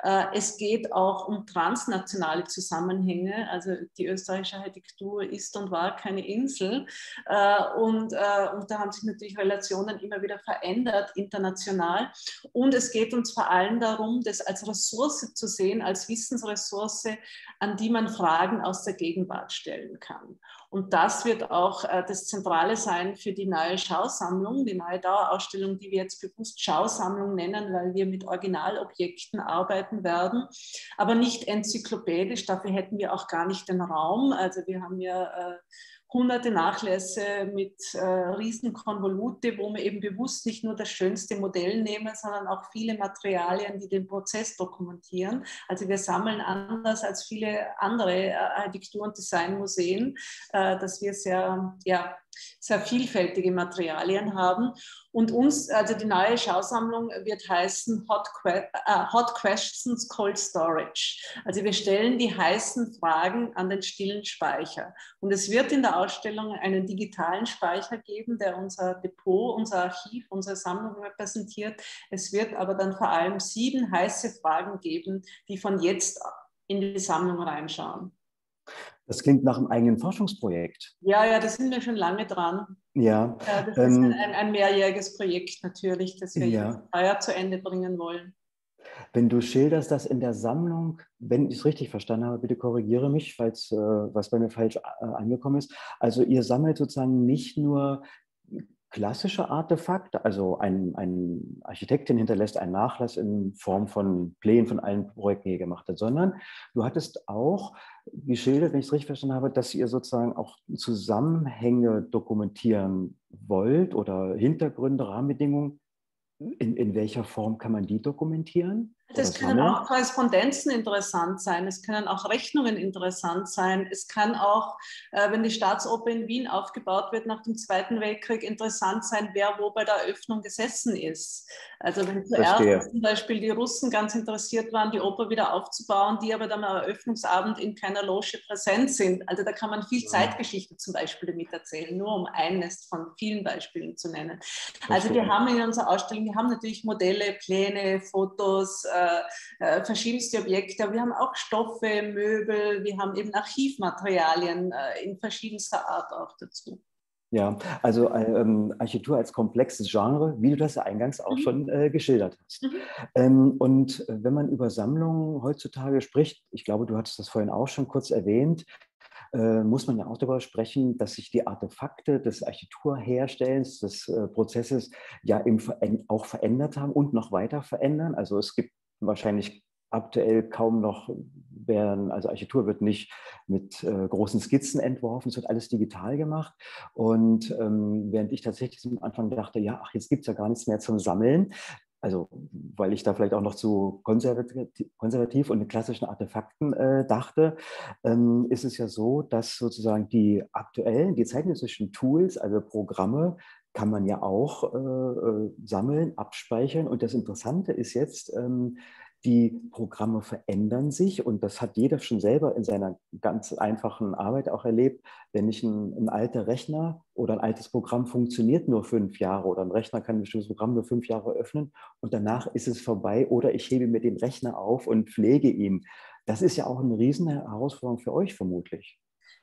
Es geht auch um transnationale Zusammenhänge. Also die österreichische Architektur ist und war keine Insel. Und, und da haben sich natürlich Relationen immer wieder verändert, international. Und es geht uns vor allem darum, das als Ressource zu sehen, als Wissensressource, an die man Fragen aus der Gegenwart stellt kann. Und das wird auch äh, das Zentrale sein für die neue Schausammlung, die neue Dauerausstellung, die wir jetzt bewusst Schausammlung nennen, weil wir mit Originalobjekten arbeiten werden, aber nicht enzyklopädisch, dafür hätten wir auch gar nicht den Raum. Also wir haben ja äh, hunderte Nachlässe mit äh, riesen Konvolute, wo wir eben bewusst nicht nur das schönste Modell nehmen, sondern auch viele Materialien, die den Prozess dokumentieren. Also wir sammeln anders als viele andere äh, Architektur- und Designmuseen, äh, dass wir sehr, ja, sehr vielfältige Materialien haben. Und uns, also die neue Schausammlung wird heißen Hot, que uh, Hot Questions Cold Storage. Also wir stellen die heißen Fragen an den stillen Speicher. Und es wird in der Ausstellung einen digitalen Speicher geben, der unser Depot, unser Archiv, unsere Sammlung repräsentiert. Es wird aber dann vor allem sieben heiße Fragen geben, die von jetzt in die Sammlung reinschauen. Das klingt nach einem eigenen Forschungsprojekt. Ja, ja, da sind wir schon lange dran. Ja, ja das ähm, ist ein, ein mehrjähriges Projekt natürlich, das wir ja. jetzt heuer zu Ende bringen wollen. Wenn du schilderst, dass in der Sammlung, wenn ich es richtig verstanden habe, bitte korrigiere mich, falls äh, was bei mir falsch äh, angekommen ist. Also ihr sammelt sozusagen nicht nur klassische Artefakte, also ein, ein Architektin hinterlässt einen Nachlass in Form von Plänen von allen Projekten, die ihr gemacht habt, sondern du hattest auch geschildert, wenn ich es richtig verstanden habe, dass ihr sozusagen auch Zusammenhänge dokumentieren wollt oder Hintergründe, Rahmenbedingungen. In, in welcher Form kann man die dokumentieren? Das können auch Korrespondenzen interessant sein, es können auch Rechnungen interessant sein, es kann auch, äh, wenn die Staatsoper in Wien aufgebaut wird nach dem Zweiten Weltkrieg, interessant sein, wer wo bei der Eröffnung gesessen ist. Also wenn zuerst Verstehe. Zum Beispiel die Russen ganz interessiert waren, die Oper wieder aufzubauen, die aber dann am Eröffnungsabend in keiner Loge präsent sind. Also da kann man viel Zeitgeschichte zum Beispiel damit erzählen, nur um eines von vielen Beispielen zu nennen. Verstehe. Also wir haben in unserer Ausstellung, wir haben natürlich Modelle, Pläne, Fotos, Äh, verschiedenste Objekte. Wir haben auch Stoffe, Möbel, wir haben eben Archivmaterialien äh, in verschiedenster Art auch dazu. Ja, also ähm, Architektur als komplexes Genre, wie du das eingangs auch mhm. schon äh, geschildert hast. Mhm. Ähm, und wenn man über Sammlungen heutzutage spricht, ich glaube, du hattest das vorhin auch schon kurz erwähnt, äh, muss man ja auch darüber sprechen, dass sich die Artefakte des Architekturherstellens, des äh, Prozesses ja im Ver- auch verändert haben und noch weiter verändern. Also es gibt wahrscheinlich aktuell kaum noch werden, also Architektur wird nicht mit äh, großen Skizzen entworfen, es wird alles digital gemacht. Und ähm, während ich tatsächlich am Anfang dachte, ja, ach, jetzt gibt es ja gar nichts mehr zum Sammeln, also weil ich da vielleicht auch noch zu konservativ, konservativ und mit klassischen Artefakten äh, dachte, ähm, ist es ja so, dass sozusagen die aktuellen, die zeitgenössischen Tools, also Programme, kann man ja auch äh, sammeln, abspeichern. Und das Interessante ist jetzt, ähm, die Programme verändern sich und das hat jeder schon selber in seiner ganz einfachen Arbeit auch erlebt. Wenn nicht ein, ein alter Rechner oder ein altes Programm funktioniert nur fünf Jahre oder ein Rechner kann ein bestimmtes Programm nur fünf Jahre öffnen und danach ist es vorbei oder ich hebe mir den Rechner auf und pflege ihn. Das ist ja auch eine riesen Herausforderung für euch vermutlich.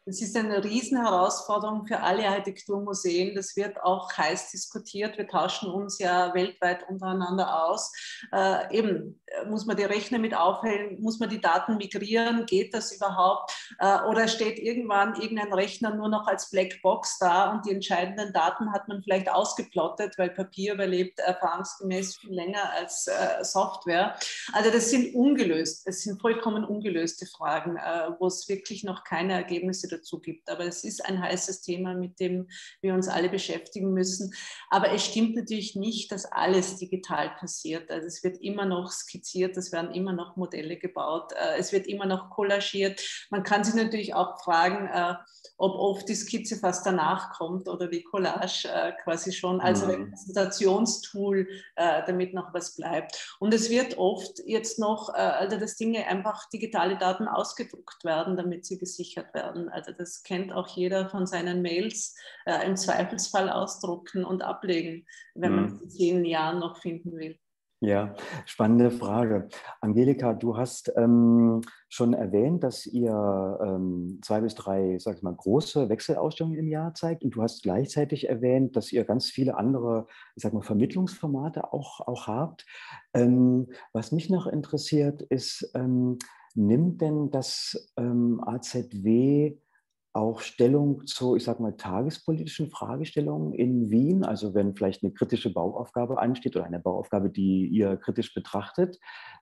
Das ist eine Riesenherausforderung für alle Architekturmuseen. Das wird auch heiß diskutiert. Wir tauschen uns ja weltweit untereinander aus. Äh, eben, muss man die Rechner mit aufhellen? Muss man die Daten migrieren? Geht das überhaupt? Äh, oder steht irgendwann irgendein Rechner nur noch als Blackbox da und die entscheidenden Daten hat man vielleicht ausgeplottet, weil Papier überlebt erfahrungsgemäß viel länger als äh, Software. Also das sind ungelöst. Das sind vollkommen ungelöste Fragen, äh, wo es wirklich noch keine Ergebnisse dazu gibt. Aber es ist ein heißes Thema, mit dem wir uns alle beschäftigen müssen. Aber es stimmt natürlich nicht, dass alles digital passiert. Also es wird immer noch skizziert, es werden immer noch Modelle gebaut, es wird immer noch kollagiert. Man kann sich natürlich auch fragen, ob oft die Skizze fast danach kommt oder die Collage quasi schon als Repräsentationstool, damit noch was bleibt. Und es wird oft jetzt noch, also dass Dinge einfach digitale Daten ausgedruckt werden, damit sie gesichert werden. Also das kennt auch jeder von seinen Mails, äh, im Zweifelsfall ausdrucken und ablegen, wenn man es in zehn Jahren noch finden will. Ja, spannende Frage. Angelika, du hast ähm, schon erwähnt, dass ihr ähm, zwei bis drei, sag ich mal, große Wechselausstellungen im Jahr zeigt und du hast gleichzeitig erwähnt, dass ihr ganz viele andere, ich sag mal, Vermittlungsformate auch, auch habt. Ähm, was mich noch interessiert ist, ähm, nimmt denn das ähm, A Z W auch Stellung zu, ich sag mal, tagespolitischen Fragestellungen in Wien? Also wenn vielleicht eine kritische Bauaufgabe ansteht oder eine Bauaufgabe, die ihr kritisch betrachtet,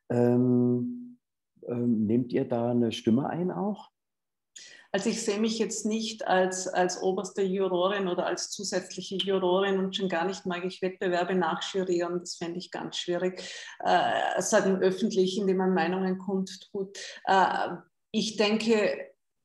ähm, ähm, nehmt ihr da eine Stimme ein auch? Also ich sehe mich jetzt nicht als, als oberste Jurorin oder als zusätzliche Jurorin und schon gar nicht mag ich Wettbewerbe nachjurieren. Das fände ich ganz schwierig. Äh, sagen öffentlich, indem man Meinungen kundtut. Äh, ich denke,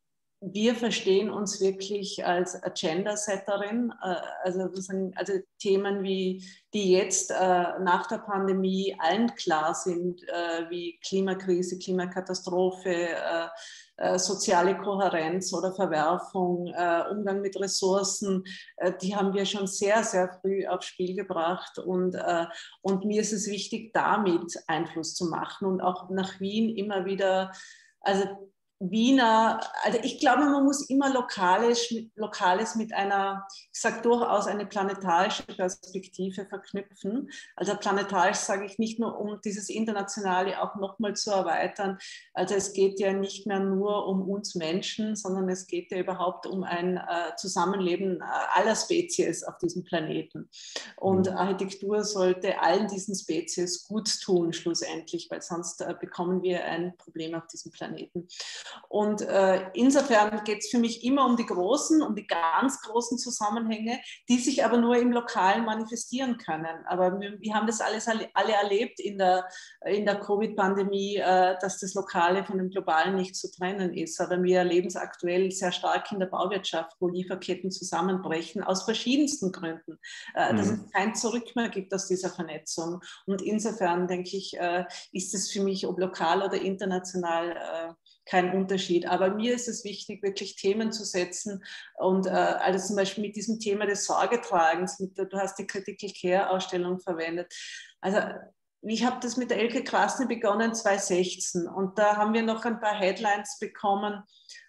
wir verstehen uns wirklich als Agenda-Setterin, also, also Themen, wie, die jetzt äh, nach der Pandemie allen klar sind, äh, wie Klimakrise, Klimakatastrophe, äh, äh, soziale Kohärenz oder Verwerfung, äh, Umgang mit Ressourcen, äh, die haben wir schon sehr, sehr früh aufs Spiel gebracht. Und, äh, und mir ist es wichtig, damit Einfluss zu machen und auch nach Wien immer wieder, also Wiener, also ich glaube, man muss immer Lokales, Lokales mit einer, ich sage durchaus eine planetarische Perspektive verknüpfen. Also planetarisch sage ich nicht nur, um dieses Internationale auch nochmal zu erweitern. Also es geht ja nicht mehr nur um uns Menschen, sondern es geht ja überhaupt um ein äh, Zusammenleben aller Spezies auf diesem Planeten. Und mhm. Architektur sollte allen diesen Spezies gut tun, schlussendlich, weil sonst äh, bekommen wir ein Problem auf diesem Planeten. Und äh, insofern geht es für mich immer um die großen, um die ganz großen Zusammenhänge, die sich aber nur im Lokalen manifestieren können. Aber wir, wir haben das alles alle, alle erlebt in der, in der Covid-Pandemie, äh, dass das Lokale von dem Globalen nicht zu trennen ist. Aber wir erleben es aktuell sehr stark in der Bauwirtschaft, wo Lieferketten zusammenbrechen, aus verschiedensten Gründen, äh, mhm. dass es kein Zurück mehr gibt aus dieser Vernetzung. Und insofern, denke ich, äh, ist es für mich, ob lokal oder international, äh, kein Unterschied. Aber mir ist es wichtig, wirklich Themen zu setzen und äh, also zum Beispiel mit diesem Thema des Sorgetragens, mit der, du hast die Critical Care Ausstellung verwendet. Also ich habe das mit der Elke Krasny begonnen zwanzig sechzehn und da haben wir noch ein paar Headlines bekommen,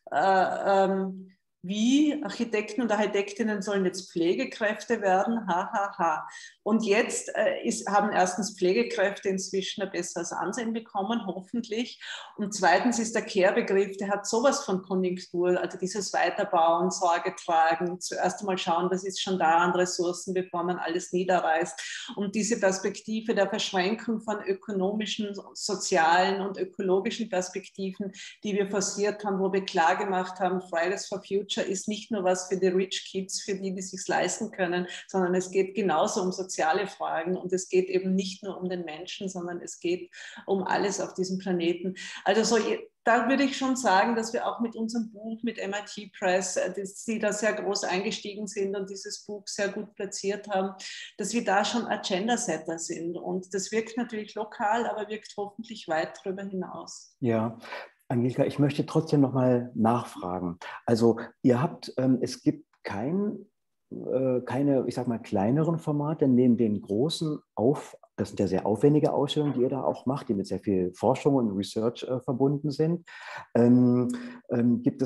äh, ähm, wie Architekten und Architektinnen sollen jetzt Pflegekräfte werden, ha, ha, ha. Und jetzt äh, ist, haben erstens Pflegekräfte inzwischen ein besseres Ansehen bekommen, hoffentlich. Und zweitens ist der Care-Begriff, der hat sowas von Konjunktur, also dieses Weiterbauen, Sorge tragen, zuerst einmal schauen, was ist schon da an Ressourcen, bevor man alles niederreißt. Und diese Perspektive der Verschränkung von ökonomischen, sozialen und ökologischen Perspektiven, die wir forciert haben, wo wir klar gemacht haben, Fridays for Future ist nicht nur was für die Rich Kids, für die, die es sich leisten können, sondern es geht genauso um soziale Fragen und es geht eben nicht nur um den Menschen, sondern es geht um alles auf diesem Planeten. Also so, da würde ich schon sagen, dass wir auch mit unserem Buch, mit M I T Press, dass sie da sehr groß eingestiegen sind und dieses Buch sehr gut platziert haben, dass wir da schon Agenda-Setter sind. Und das wirkt natürlich lokal, aber wirkt hoffentlich weit darüber hinaus. Ja. Angelika, ich möchte trotzdem noch mal nachfragen. Also ihr habt, ähm, es gibt kein, äh, keine, ich sag mal, kleineren Formate neben den großen auf, das sind ja sehr aufwendige Ausstellungen, die ihr da auch macht, die mit sehr viel Forschung und Research äh, verbunden sind. Ähm, ähm, gibt es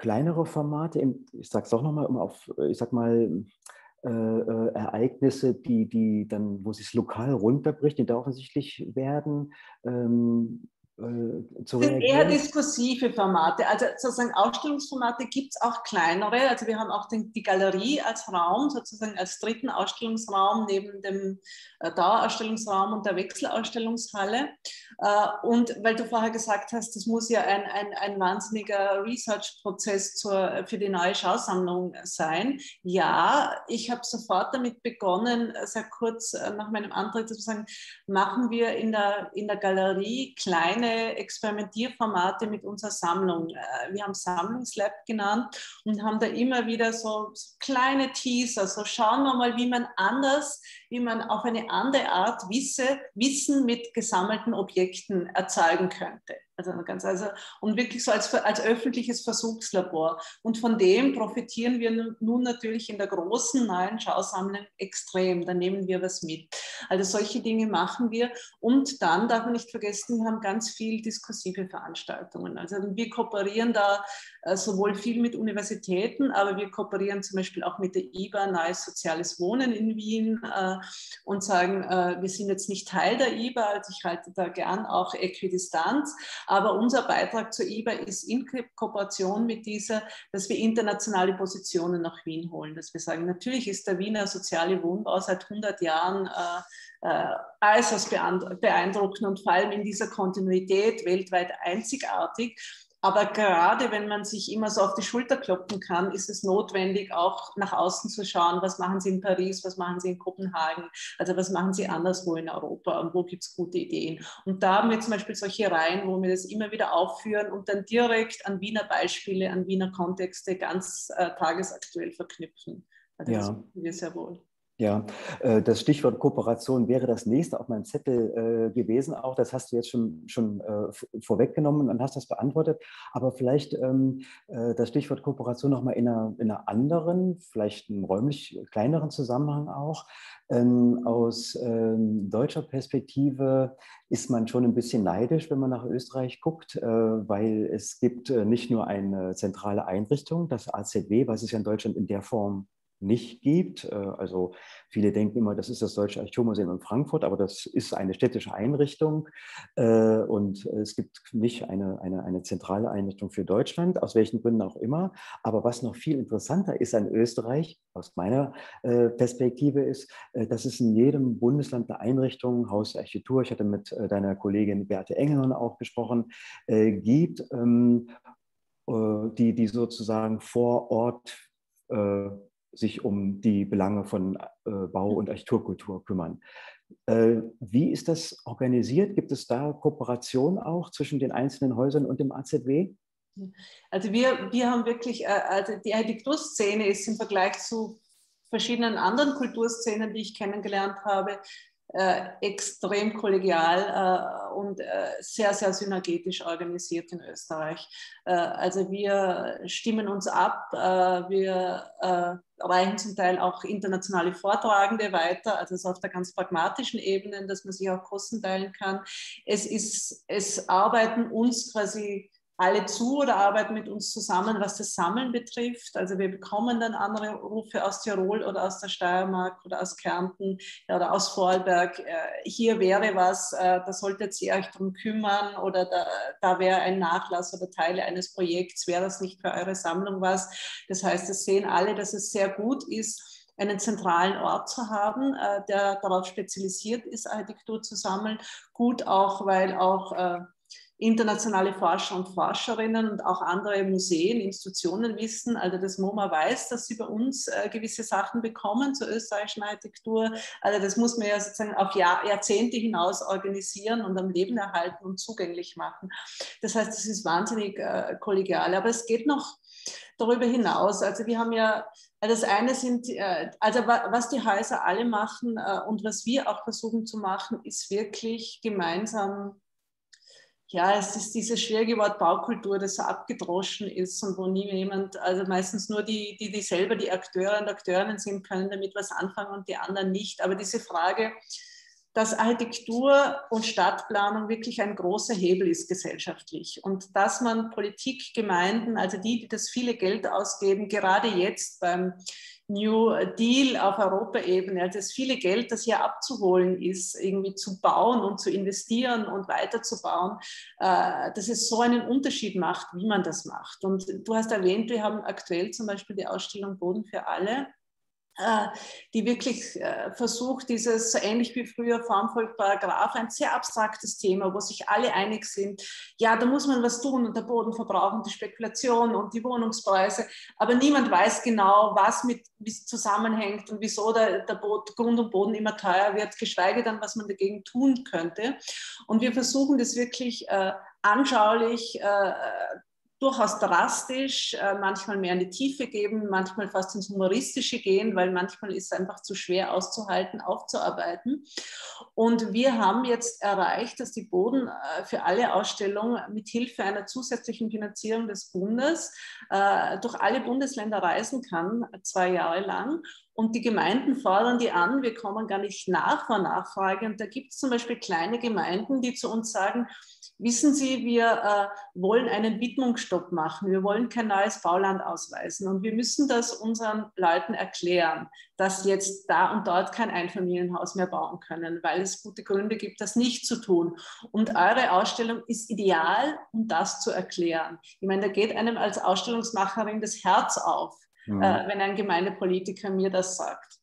kleinere Formate, ich sage es doch nochmal, um auf, ich sag mal, äh, äh, Ereignisse, die, die dann, wo es sich lokal runterbricht, die da offensichtlich werden, ähm, äh, zu Das sind eher reagieren? diskursive Formate. Also sozusagen Ausstellungsformate gibt es auch kleinere. Also wir haben auch den, die Galerie als Raum, sozusagen als dritten Ausstellungsraum neben dem äh, Dauerausstellungsraum und der Wechselausstellungshalle. Äh, und weil du vorher gesagt hast, das muss ja ein, ein, ein wahnsinniger Research-Prozess zur, für die neue Schausammlung sein. Ja, ich habe sofort damit begonnen, sehr kurz nach meinem Antritt zu sagen, machen wir in der, in der Galerie kleine Experimentierformate mit unserer Sammlung. Wir haben Sammlungslab genannt und haben da immer wieder so, so kleine Teaser, so schauen wir mal, wie man anders, wie man auf eine andere Art Wisse, Wissen mit gesammelten Objekten erzeugen könnte. Also ganz, also, und wirklich so als, als öffentliches Versuchslabor. Und von dem profitieren wir nun natürlich in der großen neuen Schausammlung extrem. Da nehmen wir was mit. Also solche Dinge machen wir. Und dann darf man nicht vergessen, wir haben ganz viel diskursive Veranstaltungen. Also wir kooperieren da äh, sowohl viel mit Universitäten, aber wir kooperieren zum Beispiel auch mit der I B A, Neues Soziales Wohnen in Wien, äh, und sagen, äh, wir sind jetzt nicht Teil der I B A, also ich halte da gern auch Äquidistanz. Aber unser Beitrag zur I B A ist in Kooperation mit dieser, dass wir internationale Positionen nach Wien holen. Dass wir sagen, natürlich ist der Wiener soziale Wohnbau seit hundert Jahren äh, äh, äußerst beeindruckend und vor allem in dieser Kontinuität weltweit einzigartig. Aber gerade wenn man sich immer so auf die Schulter klopfen kann, ist es notwendig, auch nach außen zu schauen, was machen Sie in Paris, was machen Sie in Kopenhagen, also was machen Sie anderswo in Europa und wo gibt es gute Ideen. Und da haben wir zum Beispiel solche Reihen, wo wir das immer wieder aufführen und dann direkt an Wiener Beispiele, an Wiener Kontexte ganz äh, tagesaktuell verknüpfen. Also das Ja. machen wir sehr wohl. Ja, das Stichwort Kooperation wäre das nächste auf meinem Zettel äh, gewesen auch. Das hast du jetzt schon, schon äh, vorweggenommen und hast das beantwortet. Aber vielleicht ähm, äh, das Stichwort Kooperation nochmal in einer, in einer anderen, vielleicht einem räumlich kleineren Zusammenhang auch. Ähm, aus ähm, deutscher Perspektive ist man schon ein bisschen neidisch, wenn man nach Österreich guckt, äh, weil es gibt äh, nicht nur eine zentrale Einrichtung, das A Z W, was es ja in Deutschland in der Form nicht gibt. Also viele denken immer, das ist das Deutsche Architekturmuseum in Frankfurt, aber das ist eine städtische Einrichtung und es gibt nicht eine, eine, eine zentrale Einrichtung für Deutschland, aus welchen Gründen auch immer. Aber was noch viel interessanter ist an Österreich, aus meiner Perspektive, ist, dass es in jedem Bundesland eine Einrichtung, Haus der Architektur, ich hatte mit deiner Kollegin Beate Engelmann auch gesprochen, gibt, die, die sozusagen vor Ort sich um die Belange von äh, Bau- und Architekturkultur kümmern. Äh, wie ist das organisiert? Gibt es da Kooperation auch zwischen den einzelnen Häusern und dem A Z W? Also wir, wir haben wirklich, äh, also die Architekturszene ist im Vergleich zu verschiedenen anderen Kulturszenen, die ich kennengelernt habe, äh, extrem kollegial äh, und äh, sehr, sehr synergetisch organisiert in Österreich. Äh, also wir stimmen uns ab, äh, wir äh, reichen zum Teil auch internationale Vortragende weiter, also so auf der ganz pragmatischen Ebene, dass man sich auch Kosten teilen kann. Es, ist, es arbeiten uns quasi alle zu oder arbeiten mit uns zusammen, was das Sammeln betrifft. Also wir bekommen dann Anrufe aus Tirol oder aus der Steiermark oder aus Kärnten oder aus Vorarlberg. Hier wäre was, da solltet ihr euch drum kümmern oder da, da wäre ein Nachlass oder Teile eines Projekts, wäre das nicht für eure Sammlung was. Das heißt, es sehen alle, dass es sehr gut ist, einen zentralen Ort zu haben, der darauf spezialisiert ist, Architektur zu sammeln. Gut auch, weil auch internationale Forscher und Forscherinnen und auch andere Museen, Institutionen wissen, also das MoMA weiß, dass sie bei uns äh, gewisse Sachen bekommen zur österreichischen Architektur. Also das muss man ja sozusagen auf Jahr, Jahrzehnte hinaus organisieren und am Leben erhalten und zugänglich machen. Das heißt, es ist wahnsinnig äh, kollegial. Aber es geht noch darüber hinaus. Also wir haben ja, das eine sind, äh, also was die Häuser alle machen äh, und was wir auch versuchen zu machen, ist wirklich gemeinsam. Ja, es ist dieses schwierige Wort Baukultur, das so abgedroschen ist und wo nie jemand, also meistens nur die, die, die selber die Akteure und Akteurinnen sind, können damit was anfangen und die anderen nicht. Aber diese Frage, dass Architektur und Stadtplanung wirklich ein großer Hebel ist gesellschaftlich und dass man Politik, Gemeinden, also die, die das viele Geld ausgeben, gerade jetzt beim New Deal auf Europaebene, also das viele Geld, das hier abzuholen ist, irgendwie zu bauen und zu investieren und weiterzubauen, äh, dass es so einen Unterschied macht, wie man das macht. Und du hast erwähnt, wir haben aktuell zum Beispiel die Ausstellung Boden für alle, die wirklich versucht, dieses so ähnlich wie früher Formvolk-Paragraph, ein sehr abstraktes Thema, wo sich alle einig sind, ja, da muss man was tun und der Bodenverbrauch und die Spekulation und die Wohnungspreise, aber niemand weiß genau, was mit wie zusammenhängt und wieso der, der Grund und Boden immer teuer wird, geschweige dann, was man dagegen tun könnte. Und wir versuchen das wirklich äh, anschaulich äh, durchaus drastisch, äh, manchmal mehr in die Tiefe geben, manchmal fast ins Humoristische gehen, weil manchmal ist es einfach zu schwer auszuhalten, aufzuarbeiten. Und wir haben jetzt erreicht, dass die Boden äh, für alle Ausstellungen mit Hilfe einer zusätzlichen Finanzierung des Bundes äh, durch alle Bundesländer reisen kann, zwei Jahre lang. Und die Gemeinden fordern die an, wir kommen gar nicht nach vor Nachfrage. Und da gibt es zum Beispiel kleine Gemeinden, die zu uns sagen, wissen Sie, wir äh, wollen einen Widmungsstopp machen, wir wollen kein neues Bauland ausweisen und wir müssen das unseren Leuten erklären, dass jetzt da und dort kein Einfamilienhaus mehr bauen können, weil es gute Gründe gibt, das nicht zu tun. Und eure Ausstellung ist ideal, um das zu erklären. Ich meine, da geht einem als Ausstellungsmacherin das Herz auf, mhm. äh, wenn ein Gemeindepolitiker mir das sagt.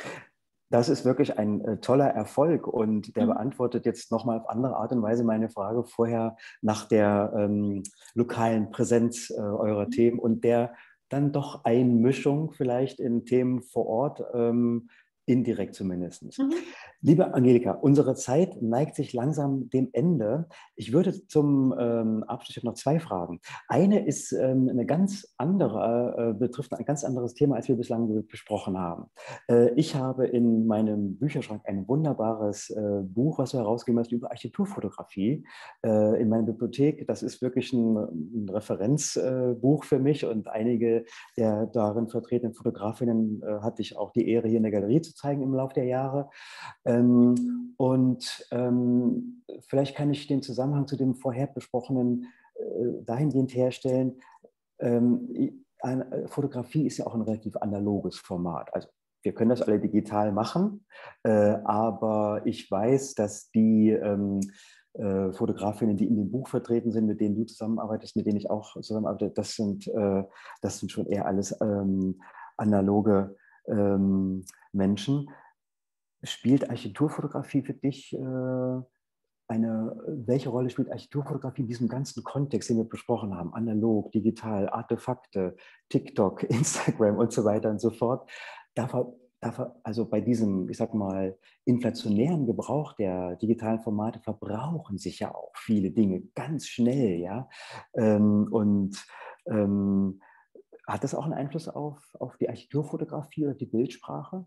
Das ist wirklich ein äh, toller Erfolg und der mhm. beantwortet jetzt nochmal auf andere Art und Weise meine Frage vorher nach der ähm, lokalen Präsenz äh, eurer mhm. Themen und der dann doch Einmischung vielleicht in Themen vor Ort, ähm, indirekt zumindest. Mhm. Liebe Angelika, unsere Zeit neigt sich langsam dem Ende. Ich würde zum ähm, Abschluss noch zwei Fragen. Eine ist ähm, eine ganz andere, äh, betrifft ein ganz anderes Thema, als wir bislang besprochen haben. Äh, ich habe in meinem Bücherschrank ein wunderbares äh, Buch, was du herausgegeben hast, über Architekturfotografie äh, in meiner Bibliothek. Das ist wirklich ein, ein Referenzbuch äh, für mich und einige der darin vertretenen Fotografinnen äh, hatte ich auch die Ehre, hier in der Galerie zu zeigen im Laufe der Jahre. Ähm, und ähm, vielleicht kann ich den Zusammenhang zu dem vorher besprochenen äh, dahingehend herstellen. Ähm, eine, Fotografie ist ja auch ein relativ analoges Format. Also wir können das alle digital machen, äh, aber ich weiß, dass die ähm, äh, Fotografinnen, die in dem Buch vertreten sind, mit denen du zusammenarbeitest, mit denen ich auch zusammenarbeite, das sind, äh, das sind schon eher alles ähm, analoge ähm, Menschen. Spielt Architekturfotografie für dich äh, eine, welche Rolle spielt Architekturfotografie in diesem ganzen Kontext, den wir besprochen haben? Analog, digital, Artefakte, TikTok, Instagram und so weiter und so fort. Darf er, darf er, also bei diesem, ich sag mal, inflationären Gebrauch der digitalen Formate verbrauchen sich ja auch viele Dinge ganz schnell, ja. Ähm, und ähm, hat das auch einen Einfluss auf, auf die Architekturfotografie oder die Bildsprache?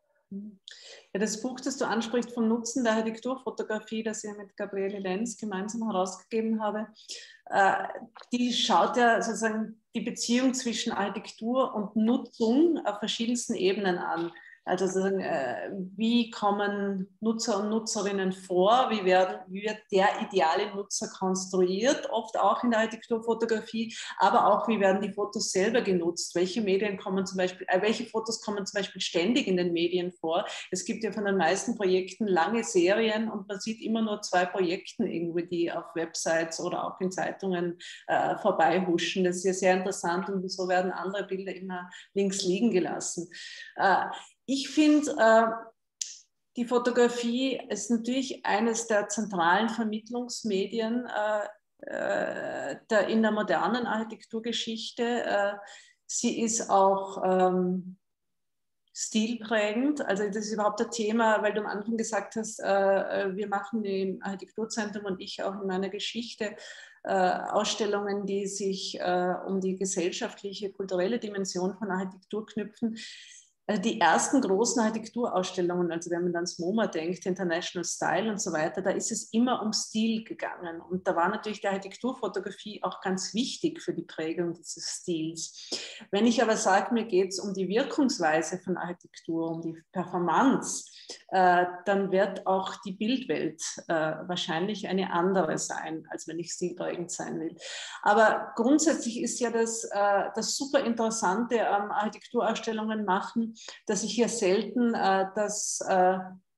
Ja, das Buch, das du ansprichst, vom Nutzen der Architekturfotografie, das ich mit Gabriele Lenz gemeinsam herausgegeben habe, äh, die schaut ja sozusagen die Beziehung zwischen Architektur und Nutzung auf verschiedensten Ebenen an. Also sozusagen, äh, wie kommen Nutzer und Nutzerinnen vor, wie, werden, wie wird der ideale Nutzer konstruiert, oft auch in der Architekturfotografie, aber auch, wie werden die Fotos selber genutzt, welche Medien kommen zum Beispiel, äh, welche Fotos kommen zum Beispiel ständig in den Medien vor. Es gibt ja von den meisten Projekten lange Serien und man sieht immer nur zwei Projekte irgendwie, die auf Websites oder auch in Zeitungen äh, vorbeihuschen. Das ist ja sehr interessant und so werden andere Bilder immer links liegen gelassen. Äh, Ich finde, äh, die Fotografie ist natürlich eines der zentralen Vermittlungsmedien äh, äh, der, in der modernen Architekturgeschichte. Äh, sie ist auch ähm, stilprägend. Also das ist überhaupt ein Thema, weil du am Anfang gesagt hast, äh, wir machen im Architekturzentrum und ich auch in meiner Geschichte äh, Ausstellungen, die sich äh, um die gesellschaftliche, kulturelle Dimension von Architektur knüpfen. Also die ersten großen Architekturausstellungen, also wenn man ans MoMA denkt, International Style und so weiter, da ist es immer um Stil gegangen. Und da war natürlich die Architekturfotografie auch ganz wichtig für die Prägung dieses Stils. Wenn ich aber sage, mir geht es um die Wirkungsweise von Architektur, um die Performance, äh, dann wird auch die Bildwelt äh, wahrscheinlich eine andere sein, als wenn ich stilprägend sein will. Aber grundsätzlich ist ja das, äh, das super Interessante am Architekturausstellungen machen, dass ich hier selten äh, das äh,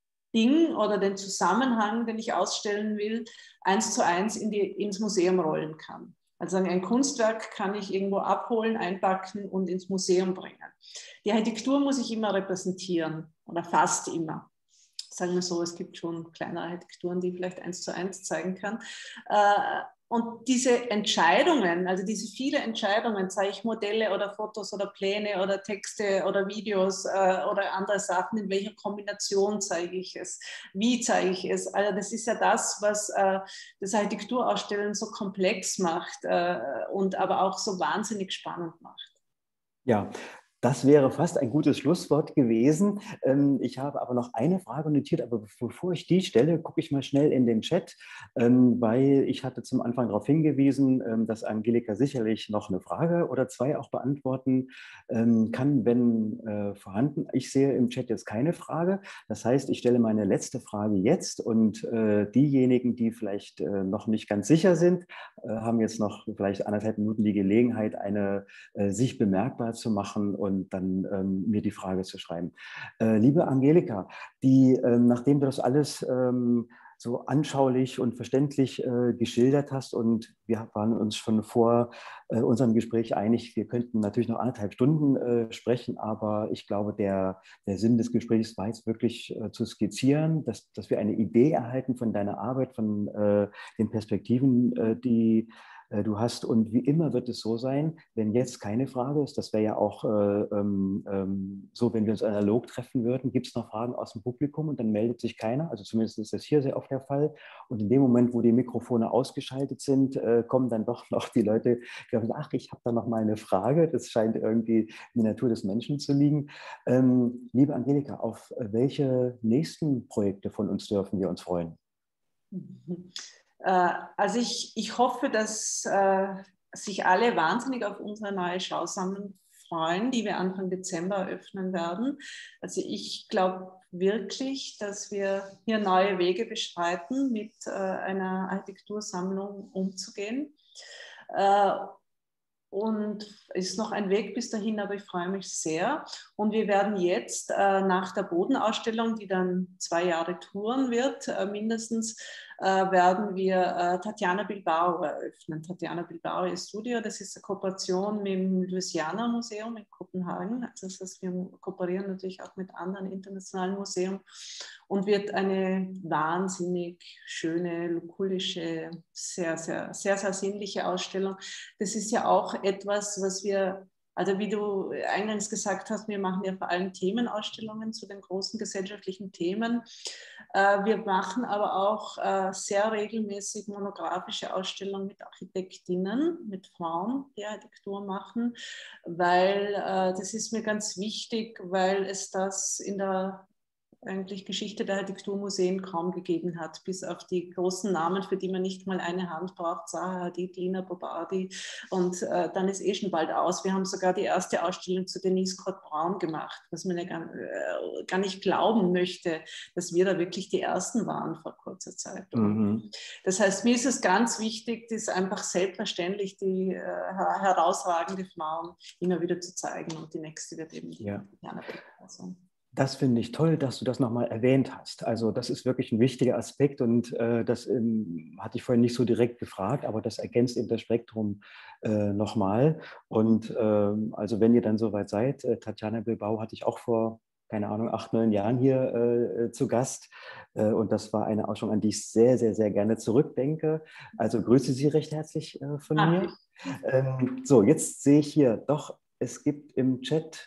Ding oder den Zusammenhang, den ich ausstellen will, eins zu eins in die, ins Museum rollen kann. Also ein Kunstwerk kann ich irgendwo abholen, einpacken und ins Museum bringen. Die Architektur muss ich immer repräsentieren oder fast immer. Sagen wir so, es gibt schon kleinere Architekturen, die ich vielleicht eins zu eins zeigen kann. Äh, Und diese Entscheidungen, also diese viele Entscheidungen, zeige ich Modelle oder Fotos oder Pläne oder Texte oder Videos äh, oder andere Sachen, in welcher Kombination zeige ich es, wie zeige ich es. Also das ist ja das, was äh, das Architekturausstellen so komplex macht äh, und aber auch so wahnsinnig spannend macht. Ja, das wäre fast ein gutes Schlusswort gewesen. Ich habe aber noch eine Frage notiert, aber bevor ich die stelle, gucke ich mal schnell in den Chat, weil ich hatte zum Anfang darauf hingewiesen, dass Angelika sicherlich noch eine Frage oder zwei auch beantworten kann, wenn vorhanden. Ich sehe im Chat jetzt keine Frage. Das heißt, ich stelle meine letzte Frage jetzt und diejenigen, die vielleicht noch nicht ganz sicher sind, haben jetzt noch vielleicht anderthalb Minuten die Gelegenheit, eine sich bemerkbar zu machen und und dann ähm, mir die Frage zu schreiben. Äh, liebe Angelika, die, ähm, nachdem du das alles ähm, so anschaulich und verständlich äh, geschildert hast und wir waren uns schon vor äh, unserem Gespräch einig, wir könnten natürlich noch anderthalb Stunden äh, sprechen, aber ich glaube, der, der Sinn des Gesprächs war jetzt wirklich äh, zu skizzieren, dass, dass wir eine Idee erhalten von deiner Arbeit, von äh, den Perspektiven, äh, die du hast. Und wie immer wird es so sein, wenn jetzt keine Frage ist, das wäre ja auch äh, ähm, so, wenn wir uns analog treffen würden, gibt es noch Fragen aus dem Publikum und dann meldet sich keiner. Also zumindest ist das hier sehr oft der Fall. Und in dem Moment, wo die Mikrofone ausgeschaltet sind, äh, kommen dann doch noch die Leute, die sagen, ach, ich habe da noch mal eine Frage. Das scheint irgendwie in der Natur des Menschen zu liegen. Ähm, liebe Angelika, auf welche nächsten Projekte von uns dürfen wir uns freuen? Mhm. Also ich, ich hoffe, dass äh, sich alle wahnsinnig auf unsere neue Schausammlung freuen, die wir Anfang Dezember eröffnen werden. Also ich glaube wirklich, dass wir hier neue Wege beschreiten, mit äh, einer Architektursammlung umzugehen. Äh, Und es ist noch ein Weg bis dahin, aber ich freue mich sehr. Und wir werden jetzt äh, nach der Bodenausstellung, die dann zwei Jahre touren wird, äh, mindestens, äh, werden wir äh, Tatjana Bilbao eröffnen. Tatjana Bilbao ist Studio, das ist eine Kooperation mit dem Louisiana Museum in Kopenhagen. Also das heißt, wir kooperieren natürlich auch mit anderen internationalen Museen und wird eine wahnsinnig schöne, lukulische, sehr, sehr, sehr, sehr sinnliche Ausstellung. Das ist ja auch etwas, was wir, also wie du eingangs gesagt hast, wir machen ja vor allem Themenausstellungen zu den großen gesellschaftlichen Themen. Wir machen aber auch sehr regelmäßig monografische Ausstellungen mit Architektinnen, mit Frauen, die Architektur machen, weil das ist mir ganz wichtig, weil es das in der eigentlich Geschichte der Architekturmuseen kaum gegeben hat, bis auf die großen Namen, für die man nicht mal eine Hand braucht, Zaha Hadid, Lina Bobardi, und äh, dann ist eh schon bald aus. Wir haben sogar die erste Ausstellung zu Denise Cort-Brown gemacht, was man ja gar, äh, gar nicht glauben möchte, dass wir da wirklich die Ersten waren vor kurzer Zeit. Mhm. Das heißt, mir ist es ganz wichtig, das einfach selbstverständlich die äh, herausragende Frauen immer wieder zu zeigen, und die nächste wird eben die ja. Jana Beck. Das finde ich toll, dass du das nochmal erwähnt hast. Also das ist wirklich ein wichtiger Aspekt und äh, das ähm, hatte ich vorhin nicht so direkt gefragt, aber das ergänzt eben das Spektrum äh, nochmal. Und äh, also wenn ihr dann soweit seid, äh, Tatjana Bilbao hatte ich auch vor, keine Ahnung, acht, neun Jahren hier äh, zu Gast. Äh, und das war eine Ausstellung, an die ich sehr, sehr, sehr gerne zurückdenke. Also grüße Sie recht herzlich äh, von ah. mir. Ähm, so, jetzt sehe ich hier doch, es gibt im Chat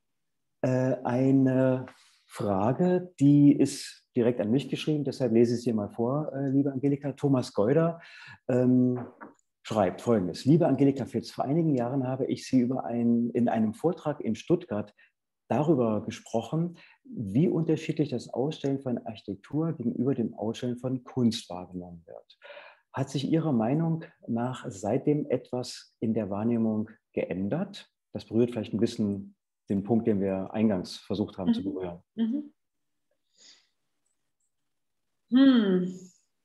eine Frage, die ist direkt an mich geschrieben, deshalb lese ich sie mal vor, äh, liebe Angelika. Thomas Geuder ähm, schreibt Folgendes. Liebe Angelika Fitz, vor einigen Jahren habe ich Sie über ein, in einem Vortrag in Stuttgart darüber gesprochen, wie unterschiedlich das Ausstellen von Architektur gegenüber dem Ausstellen von Kunst wahrgenommen wird. Hat sich Ihrer Meinung nach seitdem etwas in der Wahrnehmung geändert? Das berührt vielleicht ein bisschen den Punkt, den wir eingangs versucht haben Mhm. zu berühren. Mhm. Hm.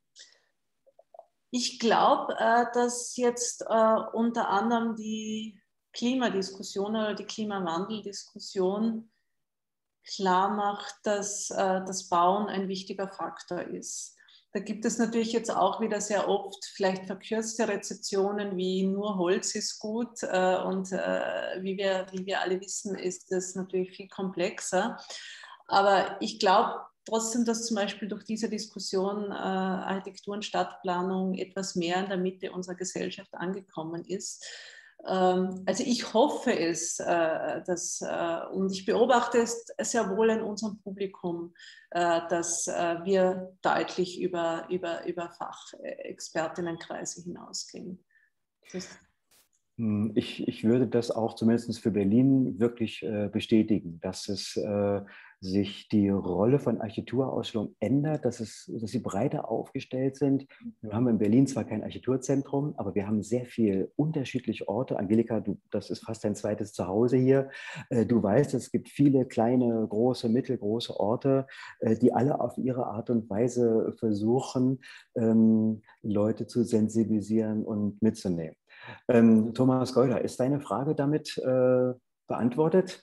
Ich glaube, äh, dass jetzt äh, unter anderem die Klimadiskussion oder die Klimawandeldiskussion klar macht, dass äh, das Bauen ein wichtiger Faktor ist. Da gibt es natürlich jetzt auch wieder sehr oft vielleicht verkürzte Rezeptionen wie nur Holz ist gut äh, und äh, wie, wir, wie wir alle wissen, ist das natürlich viel komplexer. Aber ich glaube trotzdem, dass zum Beispiel durch diese Diskussion äh, Architektur und Stadtplanung etwas mehr in der Mitte unserer Gesellschaft angekommen ist. Ähm, also ich hoffe es, äh, dass, äh, und ich beobachte es sehr wohl in unserem Publikum, äh, dass äh, wir deutlich über, über, über Fachexpertinnenkreise hinausgehen. Das Ich, ich würde das auch zumindest für Berlin wirklich äh, bestätigen, dass es äh, sich die Rolle von Architekturausstellungen ändert, dass, es, dass sie breiter aufgestellt sind. Wir haben in Berlin zwar kein Architekturzentrum, aber wir haben sehr viele unterschiedliche Orte. Angelika, du, das ist fast dein zweites Zuhause hier. Äh, du weißt, es gibt viele kleine, große, mittelgroße Orte, äh, die alle auf ihre Art und Weise versuchen, ähm, Leute zu sensibilisieren und mitzunehmen. Ähm, Thomas Geuder, ist deine Frage damit äh, beantwortet?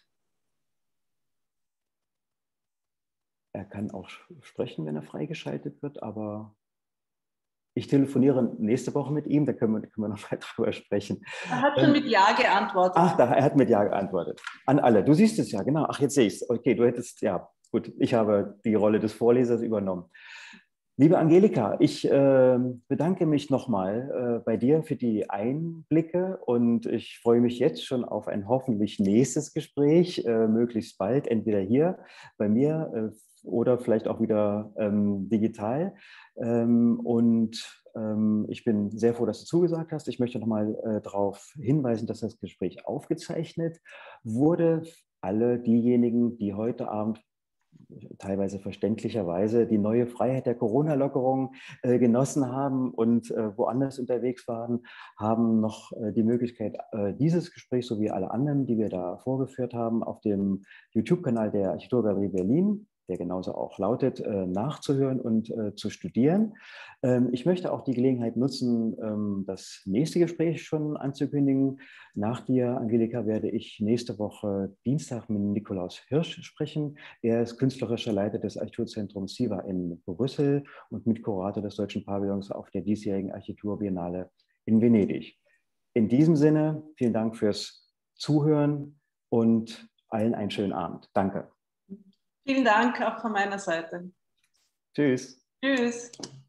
Er kann auch sprechen, wenn er freigeschaltet wird, aber ich telefoniere nächste Woche mit ihm, da können wir, können wir noch weiter drüber sprechen. Er hat schon Ähm, mit Ja geantwortet. ach, da, er hat mit Ja geantwortet. An alle. Du siehst es ja, genau. Ach, jetzt sehe ich es. Okay, du hättest, ja, gut, ich habe die Rolle des Vorlesers übernommen. Liebe Angelika, ich äh, bedanke mich nochmal äh, bei dir für die Einblicke und ich freue mich jetzt schon auf ein hoffentlich nächstes Gespräch, äh, möglichst bald, entweder hier bei mir äh, oder vielleicht auch wieder ähm, digital. Ähm, und ähm, ich bin sehr froh, dass du zugesagt hast. Ich möchte nochmal äh, darauf hinweisen, dass das Gespräch aufgezeichnet wurde. Alle diejenigen, die heute Abend teilweise verständlicherweise die neue Freiheit der Corona-Lockerung äh, genossen haben und äh, woanders unterwegs waren, haben noch äh, die Möglichkeit, äh, dieses Gespräch sowie alle anderen, die wir da vorgeführt haben, auf dem YouTube-Kanal der Architekturgalerie Berlin, der genauso auch lautet, äh, nachzuhören und äh, zu studieren. Ähm, ich möchte auch die Gelegenheit nutzen, ähm, das nächste Gespräch schon anzukündigen. Nach dir, Angelika, werde ich nächste Woche Dienstag mit Nikolaus Hirsch sprechen. Er ist künstlerischer Leiter des Architekturzentrums SIVA in Brüssel und Mitkurator des Deutschen Pavillons auf der diesjährigen Architekturbiennale in Venedig. In diesem Sinne, vielen Dank fürs Zuhören und allen einen schönen Abend. Danke. Vielen Dank auch von meiner Seite. Tschüss. Tschüss.